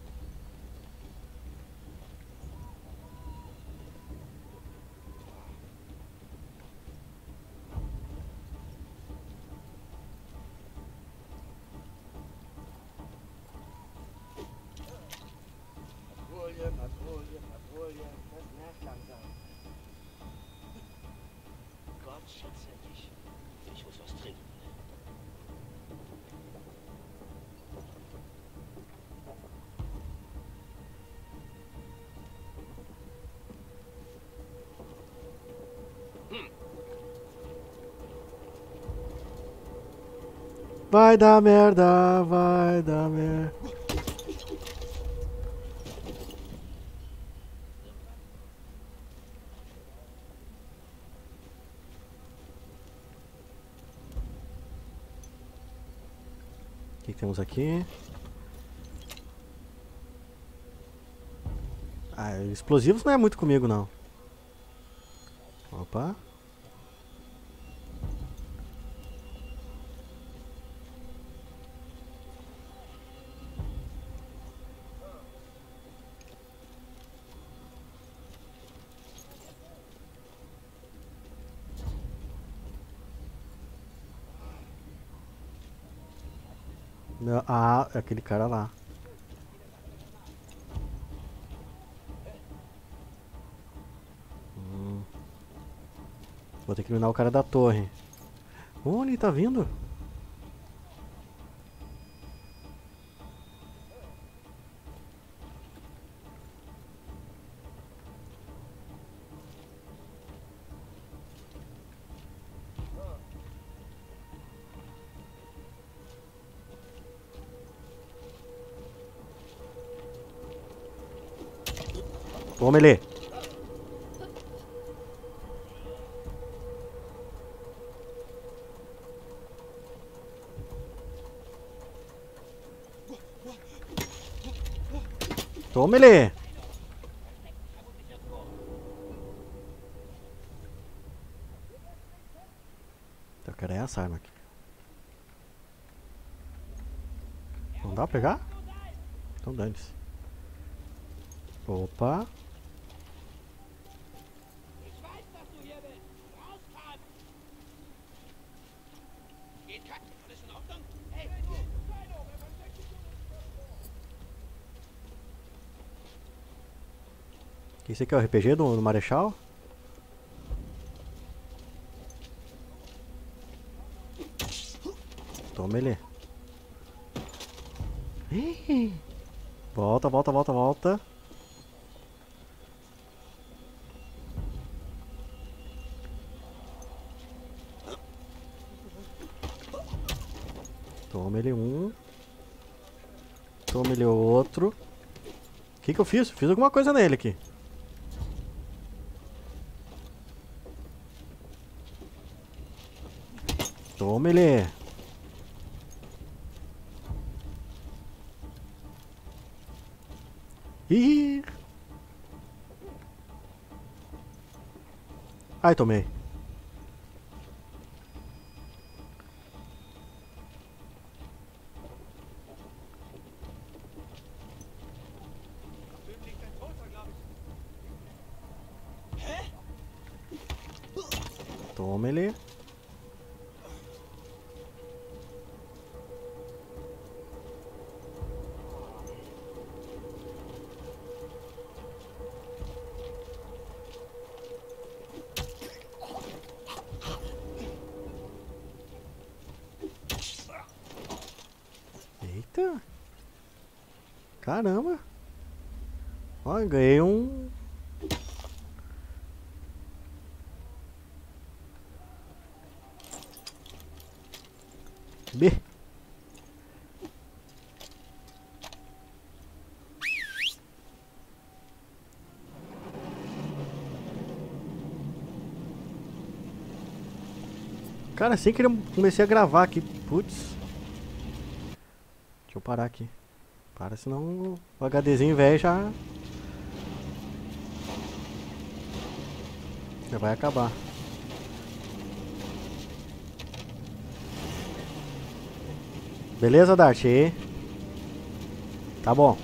Patrulha, patrulha, patrulja, das nervt langsam. Gott schütze dich. Ich muss was trinken. Vai dar merda, vai dar merda. O que, que temos aqui? Ah, explosivos não é muito comigo, não. Opa. Não, ah, é aquele cara lá. Hum. Vou ter que eliminar o cara da torre. Onde ele tá vindo? Toma ele. Toma ele. Eu quero é essa arma aqui. Não dá pra pegar? Então dane-se. Opa. Esse aqui é o R P G do, do Marechal? Toma ele. Ih. Volta, volta, volta, volta. Toma ele um. Toma ele outro. O que que eu fiz? Fiz alguma coisa nele aqui. Toma ele. Ih. Ai, tomei. Toma ele. Eita. Caramba. Ó, ganhei um... B. Cara, assim que eu comecei a gravar aqui. Putz. Deixa eu parar aqui. Para, senão o HDzinho velho já... Já vai acabar. Beleza, Dart? E... Tá bom.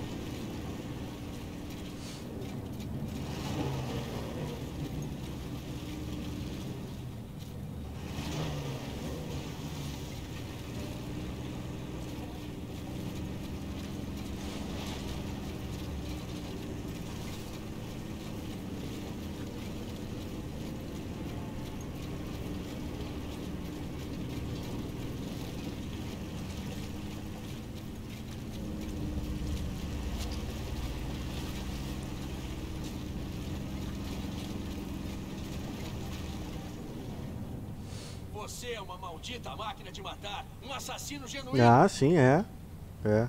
Você é uma maldita máquina de matar, um assassino genuíno. Ah, sim, é. É.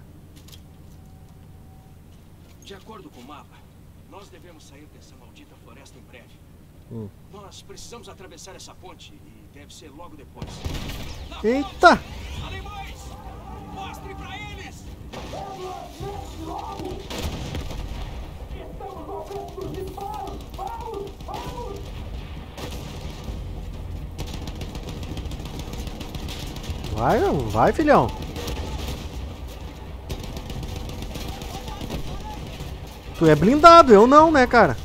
De acordo com o mapa, nós devemos sair dessa maldita floresta em breve. Hum. Nós precisamos atravessar essa ponte e deve ser logo depois. Eita! Alemães! Mostre pra eles! Estamos ao alcance dos disparos! Vamos! Vamos! Vai, vai, filhão. Tu é blindado, eu não, né, cara?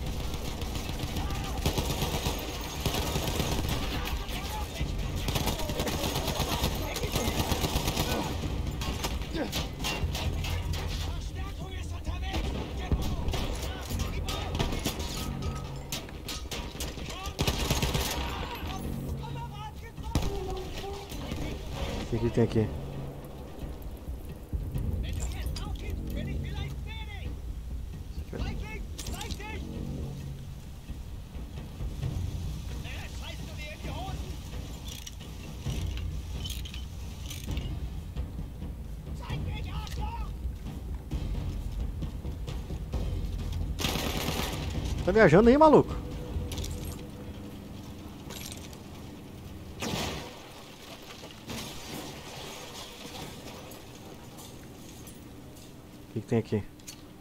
O que que tem aqui? Tá viajando aí, maluco? O que que tem aqui?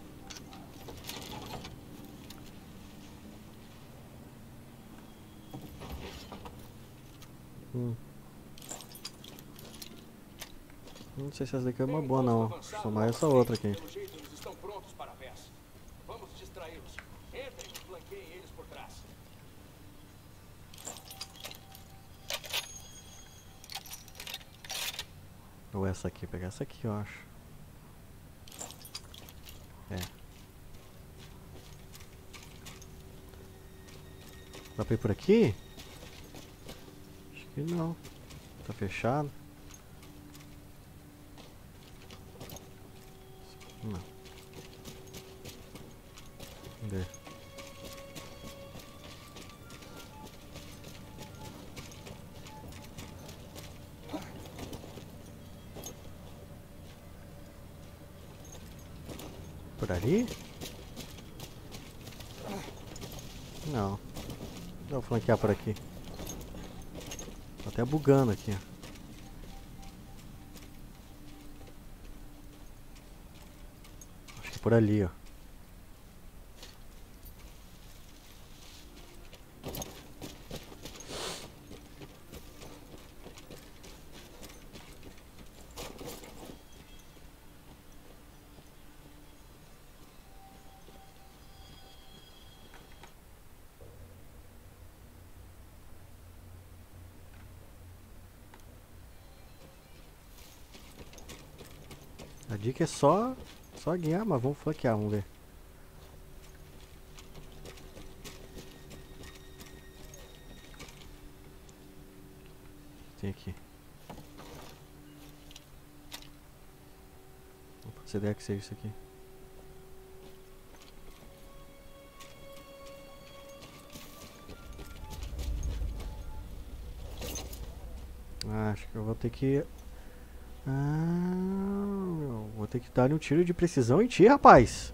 Hum. Não sei se essa daqui é uma boa não. Só mais essa outra aqui. Pelo jeito, eles estão prontos para a peça. Vamos distraí-los. Entrem e flanqueiem eles por trás. Ou essa aqui, pegar essa aqui, eu acho. É. Dá pra ir por aqui? Acho que não. Tá fechado. Não. Vamos ver. Por ali? Não. Vou flanquear por aqui. Tô até bugando aqui. Acho que por ali, ó. A dica é só, só guiar, mas vamos flanquear, vamos ver. Tem aqui. Opa, você der que seja isso aqui. Ah, acho que eu vou ter que... Ah, vou ter que dar um tiro de precisão em ti, rapaz.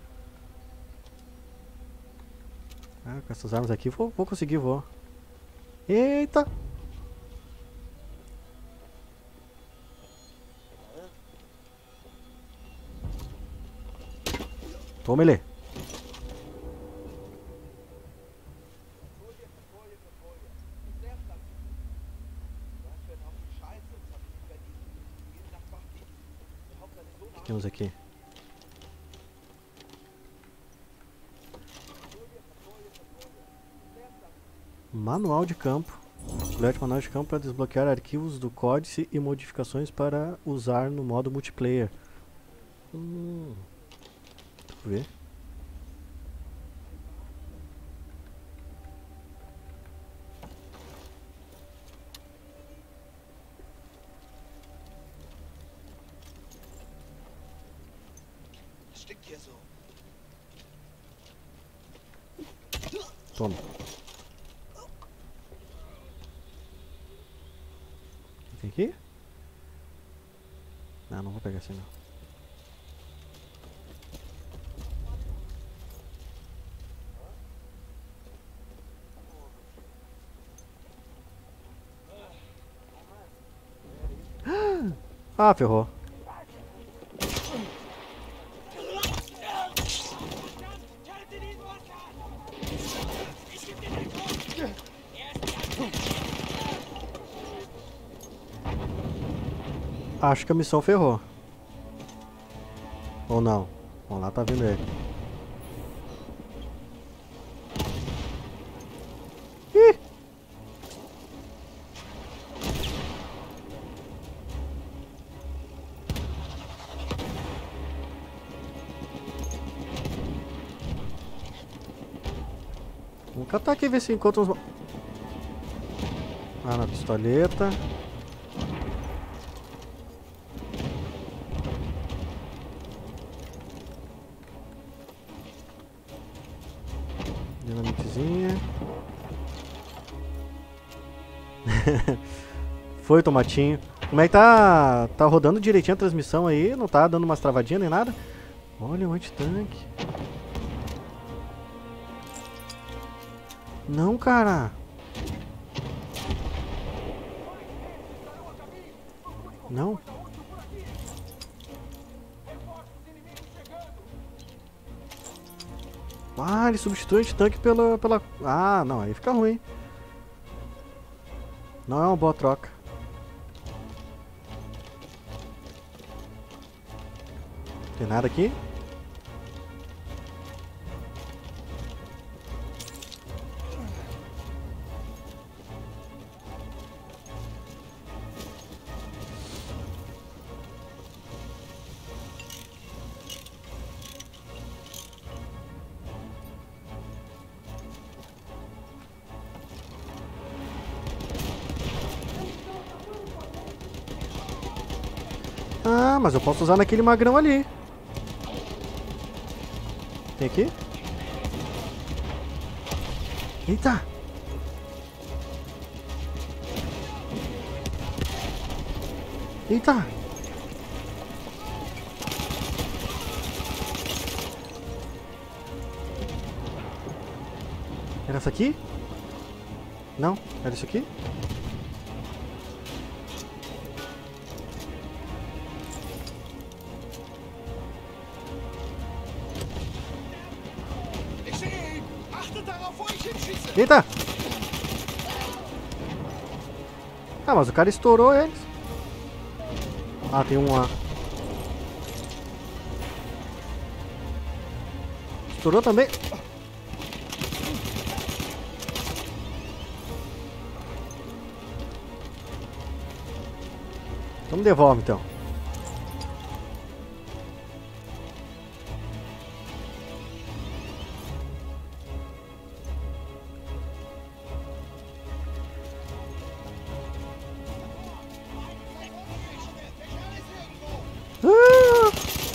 Ah, com essas armas aqui vou, vou conseguir voar. Eita! Toma ele. Temos aqui. Manual de campo. Complete manual de campo para desbloquear arquivos do códice e modificações para usar no modo multiplayer. Hum. Deixa eu ver. Toma. Tem aqui? Não, não vou pegar assim não. Ah, ferrou. Acho que a missão ferrou. Ou não? Vamos lá, tá vindo ele. Ih! Vamos catar aqui e ver se encontra uns... Ah, na pistoleta. Dinamitezinha. Foi, tomatinho. Como é que tá? Tá rodando direitinho a transmissão aí? Não tá dando umas travadinhas nem nada? Olha o antitanque. Não, cara. Não. Ah, ele substitui o antitanque pela, pela... Ah, não, aí fica ruim. Não é uma boa troca. Tem nada aqui? Ah, mas eu posso usar naquele magrão ali. Tem aqui? Eita! Eita! Era essa aqui? Não? Era isso aqui? Eita! Ah, mas o cara estourou eles. Ah, tem um lá. Estourou também. Então me devolve então. Ah!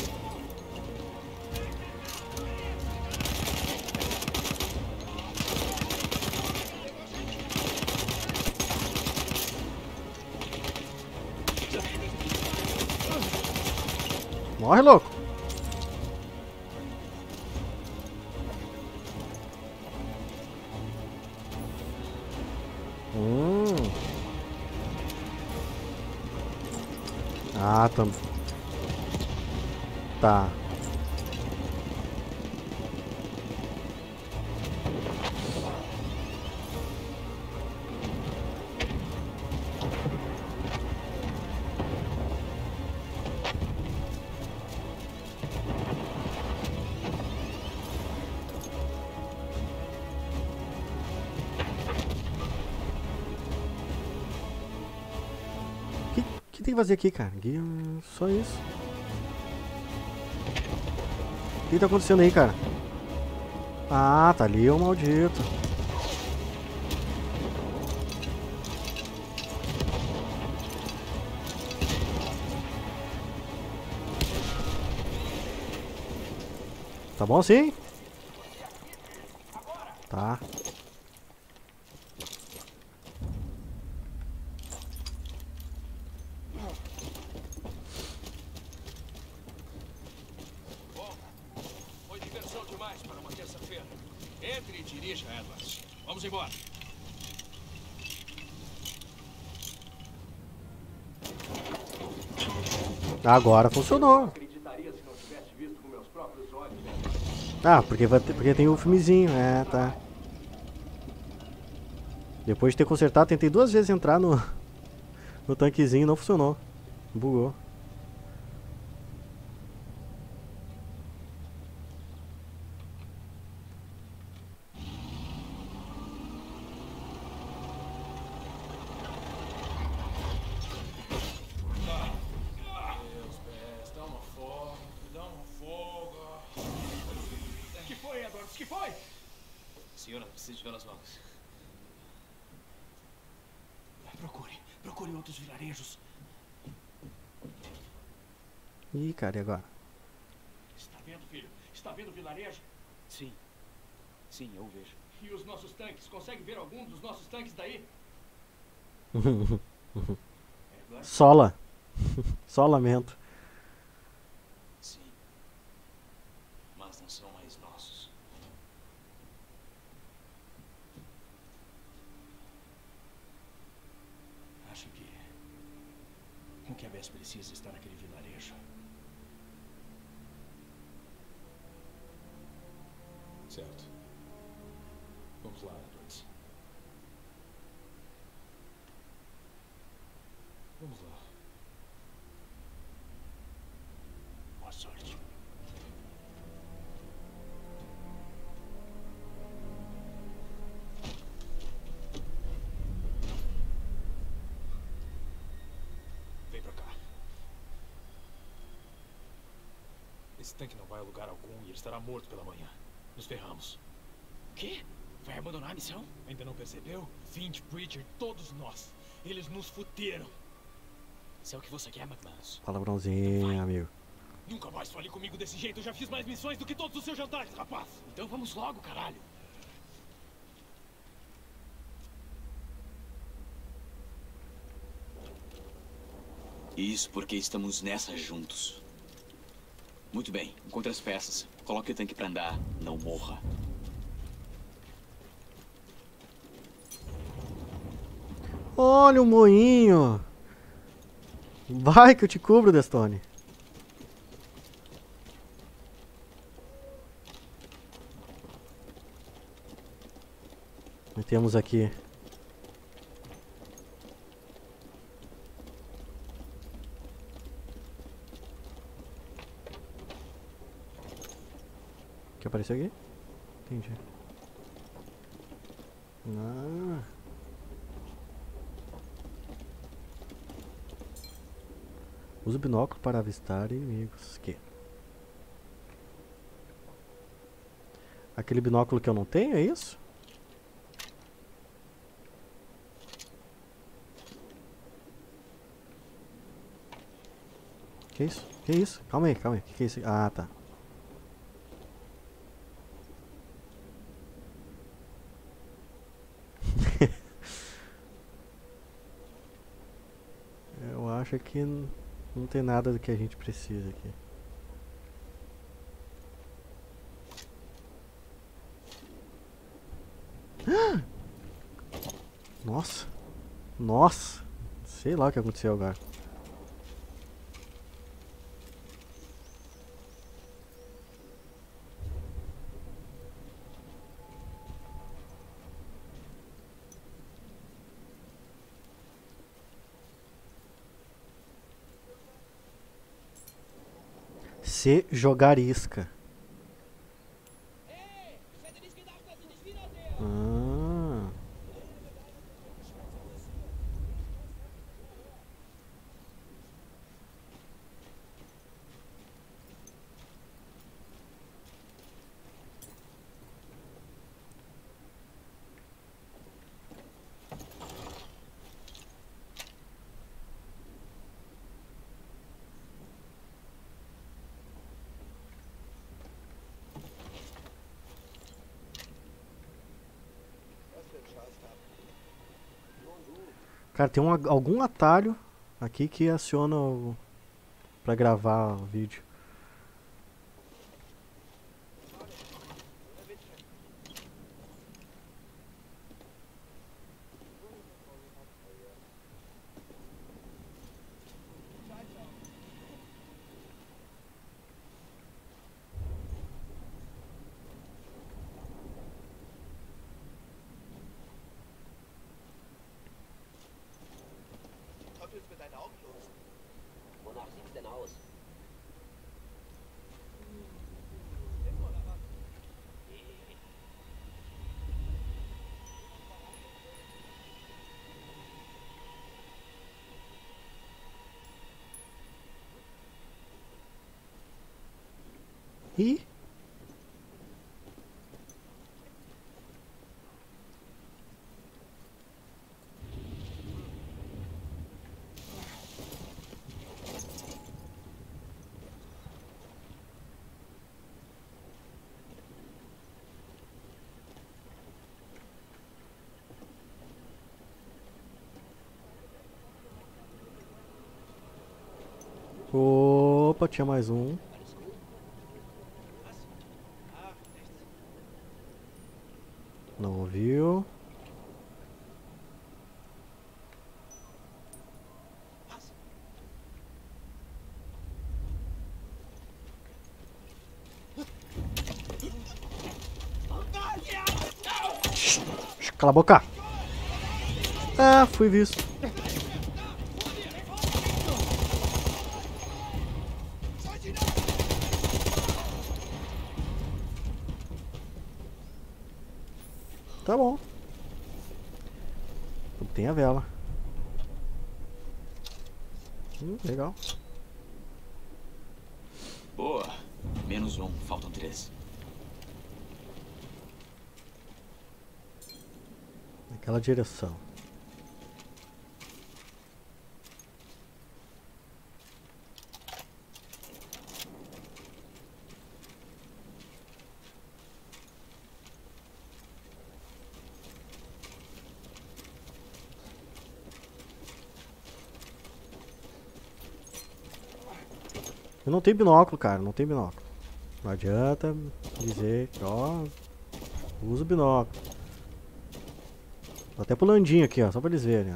Morre, louco! Hum. Ah, tá. Tá. O que, que tem que fazer aqui, cara? Guia, só isso. O que tá acontecendo aí, cara? Ah, tá ali o maldito. Tá bom assim? Tá. Foi diversão demais para uma terça-feira. Entre e dirija, Edwards. Vamos embora. Agora funcionou. Acreditaria se não tivesse visto com meus próprios olhos. Ah, porque, vai ter, porque tem o filmezinho. É, tá. Depois de ter consertado, tentei duas vezes entrar no, no tanquezinho e não funcionou. Bugou. Deus, Bess, dá uma folga, dá uma folga. O que foi, Edwards? O que foi? Senhora, preciso de velas novas. Procure, procure outros vilarejos. Ih, cara, e agora? Está vendo, filho? Está vendo o vilarejo? Sim. Sim, eu vejo. E os nossos tanques? Consegue ver algum dos nossos tanques daí? Edwards? Sola. Só lamento. Sim. Mas não são mais nossos. Acho que o que a Bess precisa está naquele vilarejo. Certo. Vamos lá, Edwards. Vamos lá. Boa sorte. Vem pra cá. Esse tanque não vai a lugar algum e ele estará morto pela manhã. Nos ferramos. O quê? Vai abandonar a missão? Ainda não percebeu? Finch, Preacher, todos nós. Eles nos fuderam. Se é o que você quer, McManus. Palavrãozinho, amigo. Nunca mais fale comigo desse jeito. Eu já fiz mais missões do que todos os seus jantares, rapaz. Então vamos logo, caralho. Isso porque estamos nessa juntos. Muito bem, encontre as peças. Coloque o tanque pra andar. Não morra. Olha o moinho. Vai que eu te cubro, Destone. E temos aqui o que apareceu aqui? Entendi. Ah. Use o binóculo para avistar inimigos. Que? Aquele binóculo que eu não tenho, é isso? Que isso? Que isso? Calma aí, calma aí. Que que é isso? Ah, tá. Eu acho que n- não tem nada do que a gente precisa aqui. Nossa. Nossa. Sei lá o que aconteceu agora. Se jogar isca. Ah. Cara, tem um, algum atalho aqui que aciona o, pra gravar o vídeo. Was ist mit deinen Augen los? Wonach sieht's denn aus? Ih! Opa, tinha mais um. Não ouviu. Cala a boca. Ah, fui visto. Tá bom. Tem a vela. Hum, legal. Boa. Menos um. Faltam três. Naquela direção. Eu não tenho binóculo, cara, não tenho binóculo. Não adianta dizer que, ó, usa o binóculo. Tô até pulandinho aqui, ó, só pra eles verem, ó.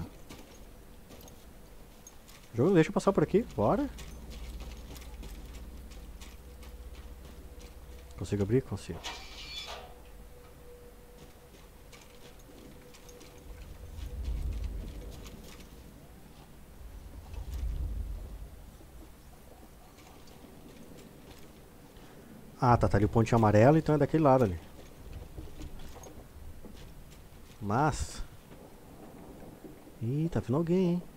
Jogo, deixa eu passar por aqui, bora. Consigo abrir? Consigo. Ah, tá, tá ali o pontinho amarelo, então é daquele lado ali. Mas... Ih, tá vindo alguém, hein?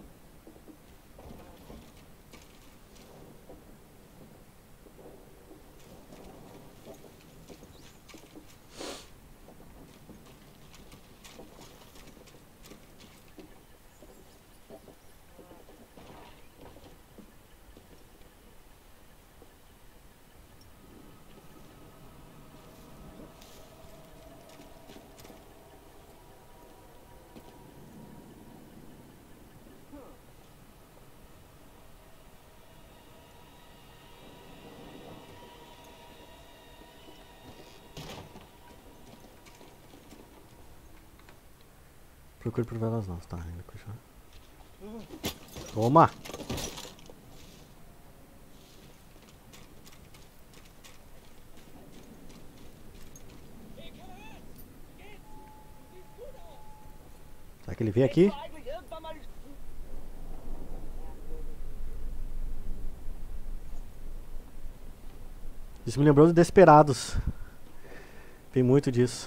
Procure por velas não, tá ainda continuar. Toma! Será que ele veio aqui? Isso me lembrou de Desperados. Tem muito disso.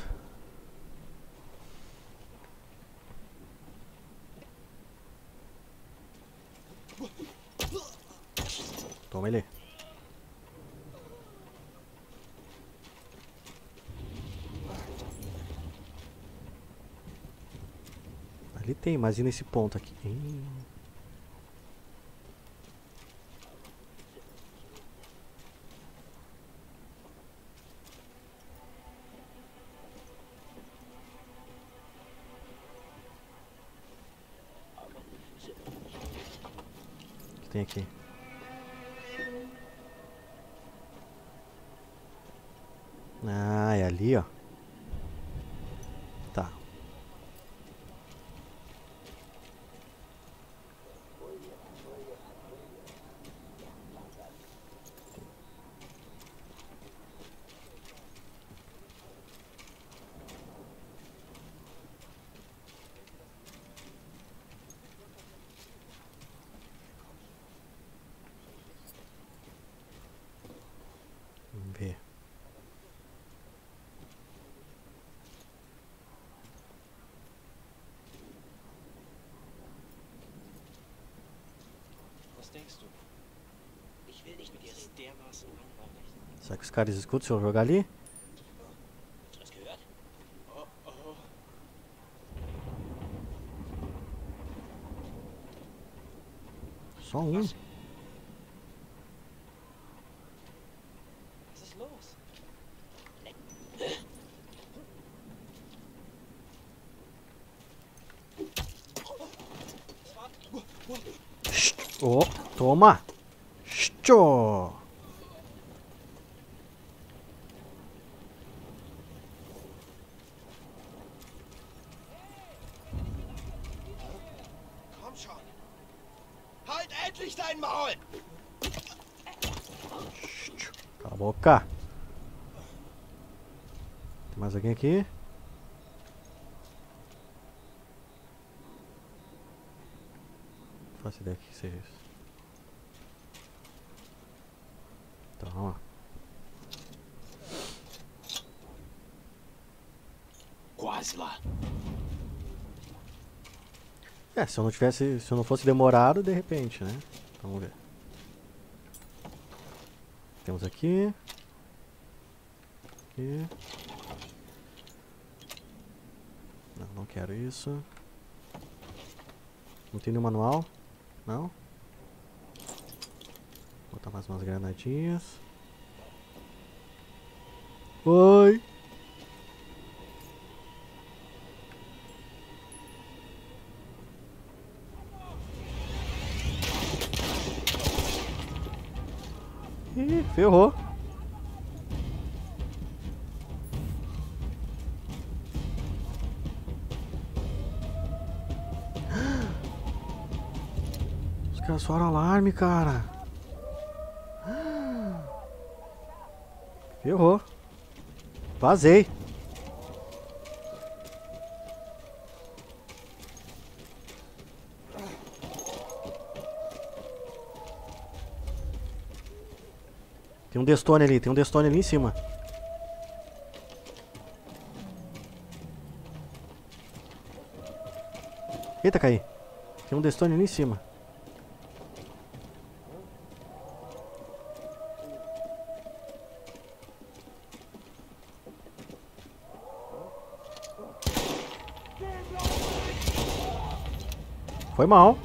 Toma ele. Ali tem, mas e nesse ponto aqui? Hum. O que tem aqui? Ah, é ali, ó. Tá. Vamos ver. Será que os caras escutam se eu jogar ali? Só um. Oh, toma! Show! Komm schon! Halt endlich dein Maul! Cala a boca! Tem mais alguém aqui? Não faço ideia do que seja isso. Então, vamos lá. Quase lá. É, se eu não tivesse, se eu não fosse demorado, de repente, né? Então, vamos ver. Temos aqui. Aqui. Não, não quero isso. Não tem nenhum manual? Não? Vou botar mais umas granadinhas. Oi! Ferrou. Os caras soaram alarme, cara. Ferrou. Vazei. Tem um Destone ali, tem um Destone ali em cima. Eita, caí. Tem um Destone ali em cima. Foi mal.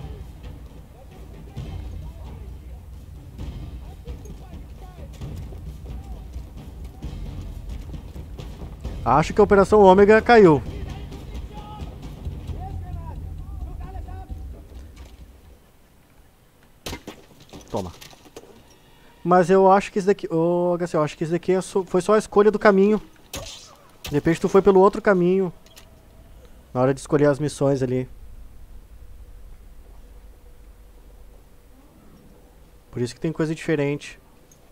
Acho que a Operação Ômega caiu. Toma. Mas eu acho que isso daqui... Ô, H C, eu acho que isso daqui é só, foi só a escolha do caminho. De repente tu foi pelo outro caminho. Na hora de escolher as missões ali. Por isso que tem coisa diferente.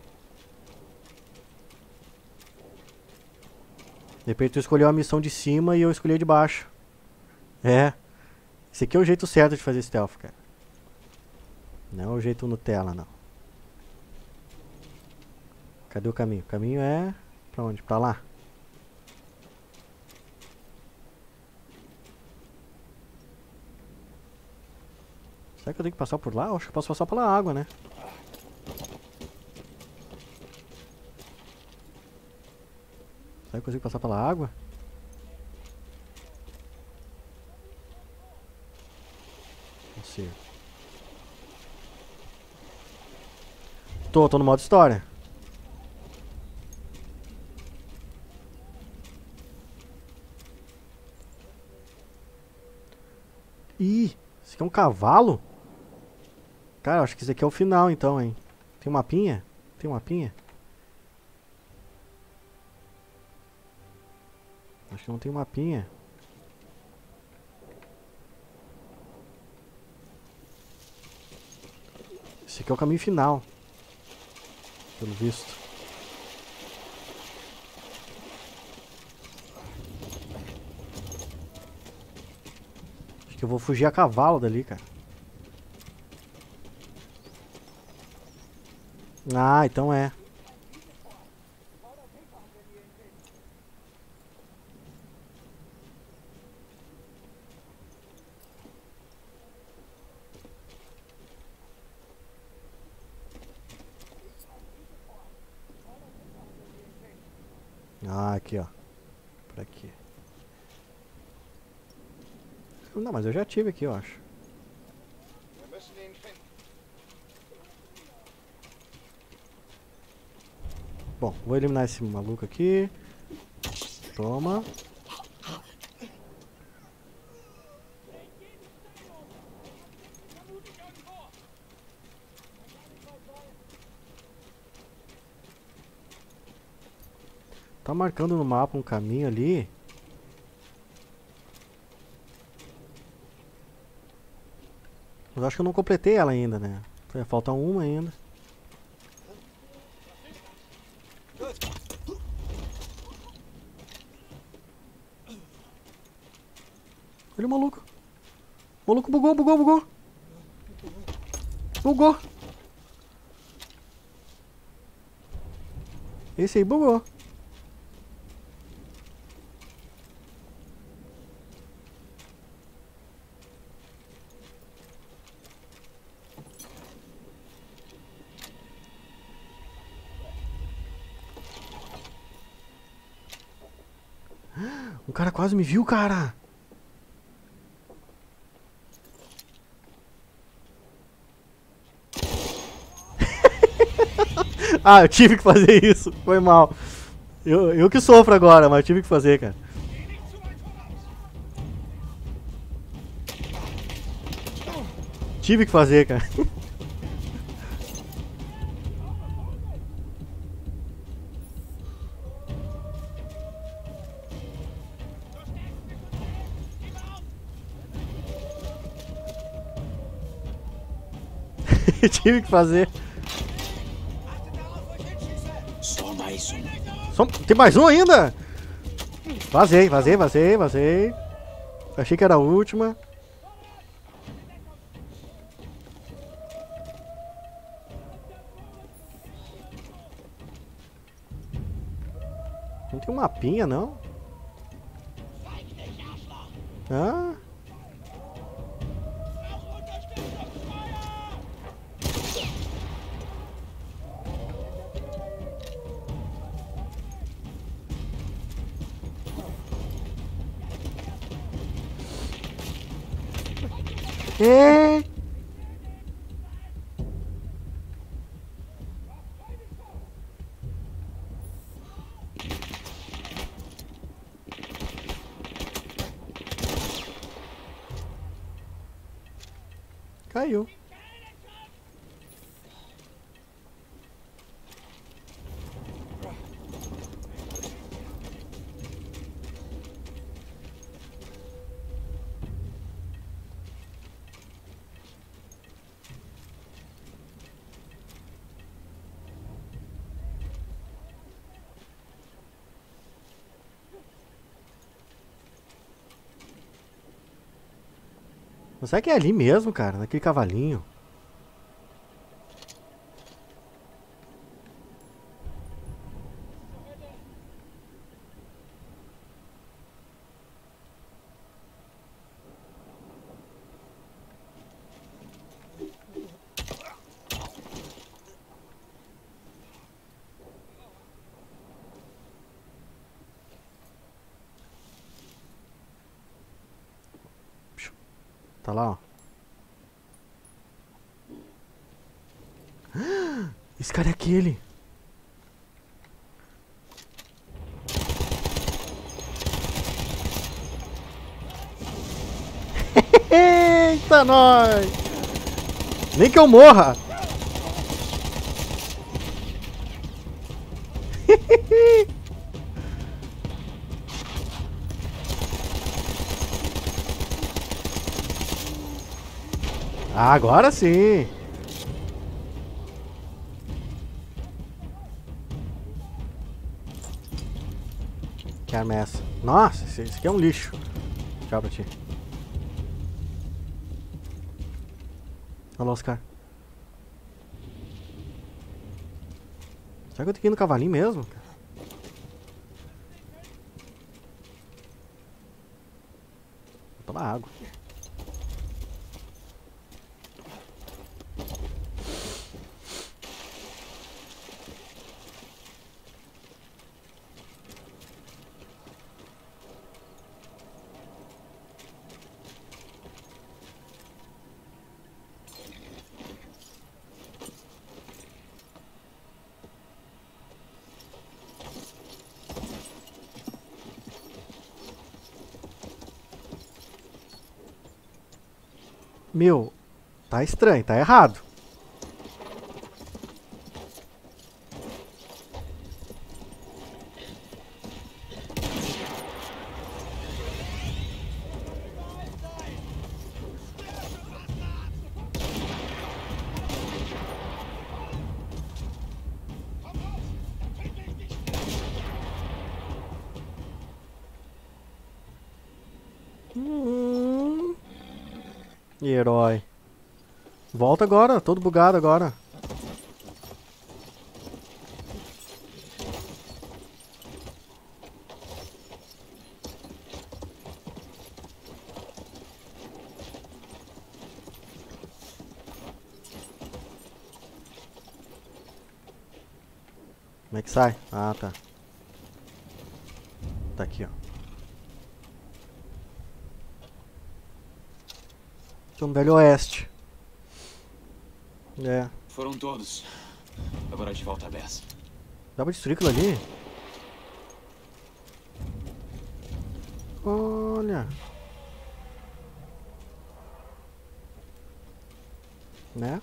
De repente tu escolheu a missão de cima e eu escolhi a de baixo. É. Esse aqui é o jeito certo de fazer stealth, cara. Não é o jeito Nutella, não. Cadê o caminho? O caminho é... Pra onde? Pra lá. Será que eu tenho que passar por lá? Eu acho que eu posso passar pela água, né? Será que eu consigo passar pela água? Não sei. Tô, tô no modo história. Ih, esse aqui é um cavalo? Cara, acho que esse aqui é o final então, hein? Tem um mapinha? Tem um mapinha? Acho que não tem um mapinha. Esse aqui é o caminho final. Pelo visto. Acho que eu vou fugir a cavalo dali, cara. Ah, então é. Ah, aqui, ó. Por aqui. Não, mas eu já tive aqui, eu acho. Bom, vou eliminar esse maluco aqui. Toma. Tá marcando no mapa um caminho ali. Mas acho que eu não completei ela ainda, né? Falta uma ainda. Olha o maluco. O maluco bugou, bugou, bugou. Bugou. Esse aí bugou. O cara quase me viu, cara. Ah, eu tive que fazer isso. Foi mal. Eu, eu que sofro agora, mas eu tive que fazer, cara. Tive que fazer, cara. Tive que fazer. Só mais um. Só- Tem mais um ainda? Vazei, vazei, vazei, vazei. Achei que era a última. Não tem um mapinha, não? Ah? É. Caiu. Mas será que é ali mesmo, cara? Naquele cavalinho? Tá lá, ó. Esse cara é aquele. Eita, nós! Nem que eu morra! Ah, agora sim! Que arma é essa? Nossa, esse, esse aqui é um lixo. Tchau pra ti. Olha lá os caras. Será que eu tenho que ir no cavalinho mesmo? Vou tomar água. Meu, tá estranho, tá errado. Hum. E herói. Volta agora, todo bugado agora. Como é que sai? Ah, tá. Tá aqui, ó. Tô no Velho Oeste. É. Foram todos. Agora de volta a Bess. Dá pra destruir aquilo ali? Olha. Né?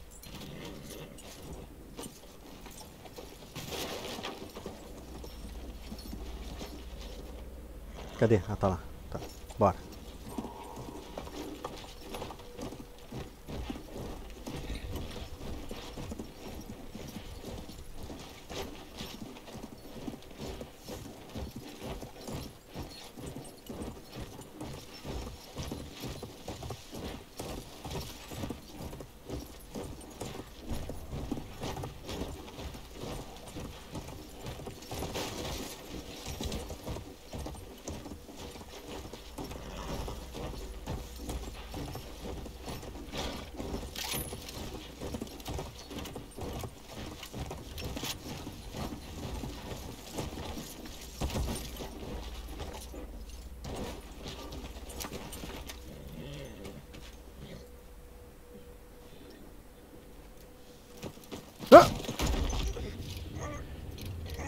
Cadê? Ah, tá lá. Tá. Bora.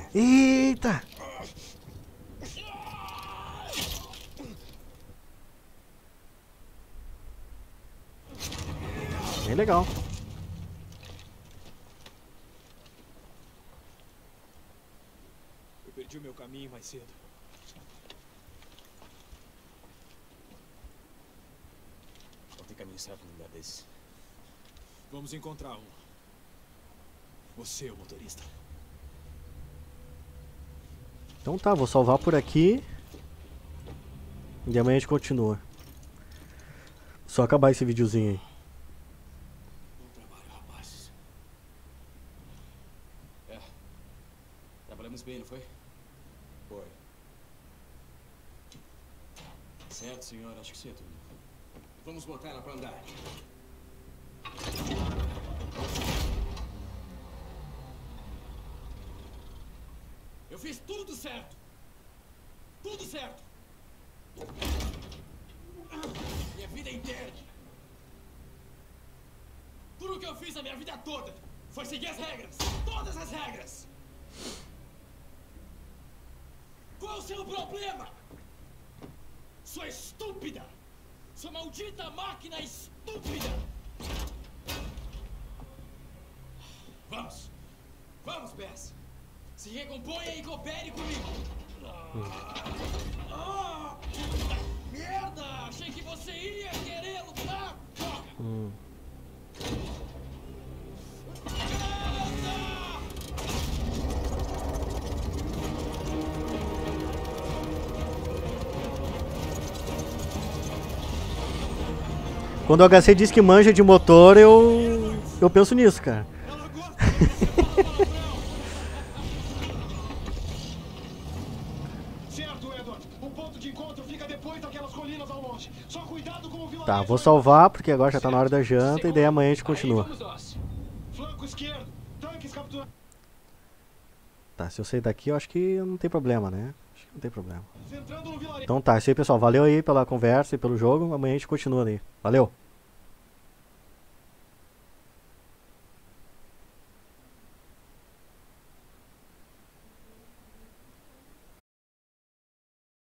Eita! Bem legal. Eu perdi o meu caminho mais cedo. Não tem caminho certo num lugar desse. Vamos encontrar um. Você é o motorista. Então tá, vou salvar por aqui. E amanhã a gente continua. Só acabar esse videozinho aí. Bom trabalho, rapazes. É. Trabalhamos bem, não foi? Foi. Certo, senhor. Acho que isso é tudo. Vamos botar ela pra andar. Eu fiz tudo certo. Tudo certo. Minha vida inteira. Tudo que eu fiz a minha vida toda foi seguir as regras. Todas as regras. Qual é o seu problema? Sua estúpida. Sua maldita máquina estúpida. Vamos. Vamos, Bess. Se recomponha e coopere comigo. Ah, merda! Achei que você ia querer lutar. Hum. Quando o H C diz que manja de motor, eu eu penso nisso, cara. Certo, Edward. O ponto de encontro fica depois daquelas colinas ao longe. Só cuidado com o vilarejo. Tá, vou salvar porque agora já tá na hora da janta e daí amanhã a gente continua. Flanco esquerdo. Tanques capturados. Tá, se eu sair daqui eu acho que não tem problema, né? Acho que não tem problema. Entrando no vilarejo. Então tá, isso aí pessoal, valeu aí pela conversa e pelo jogo, amanhã a gente continua aí. Valeu!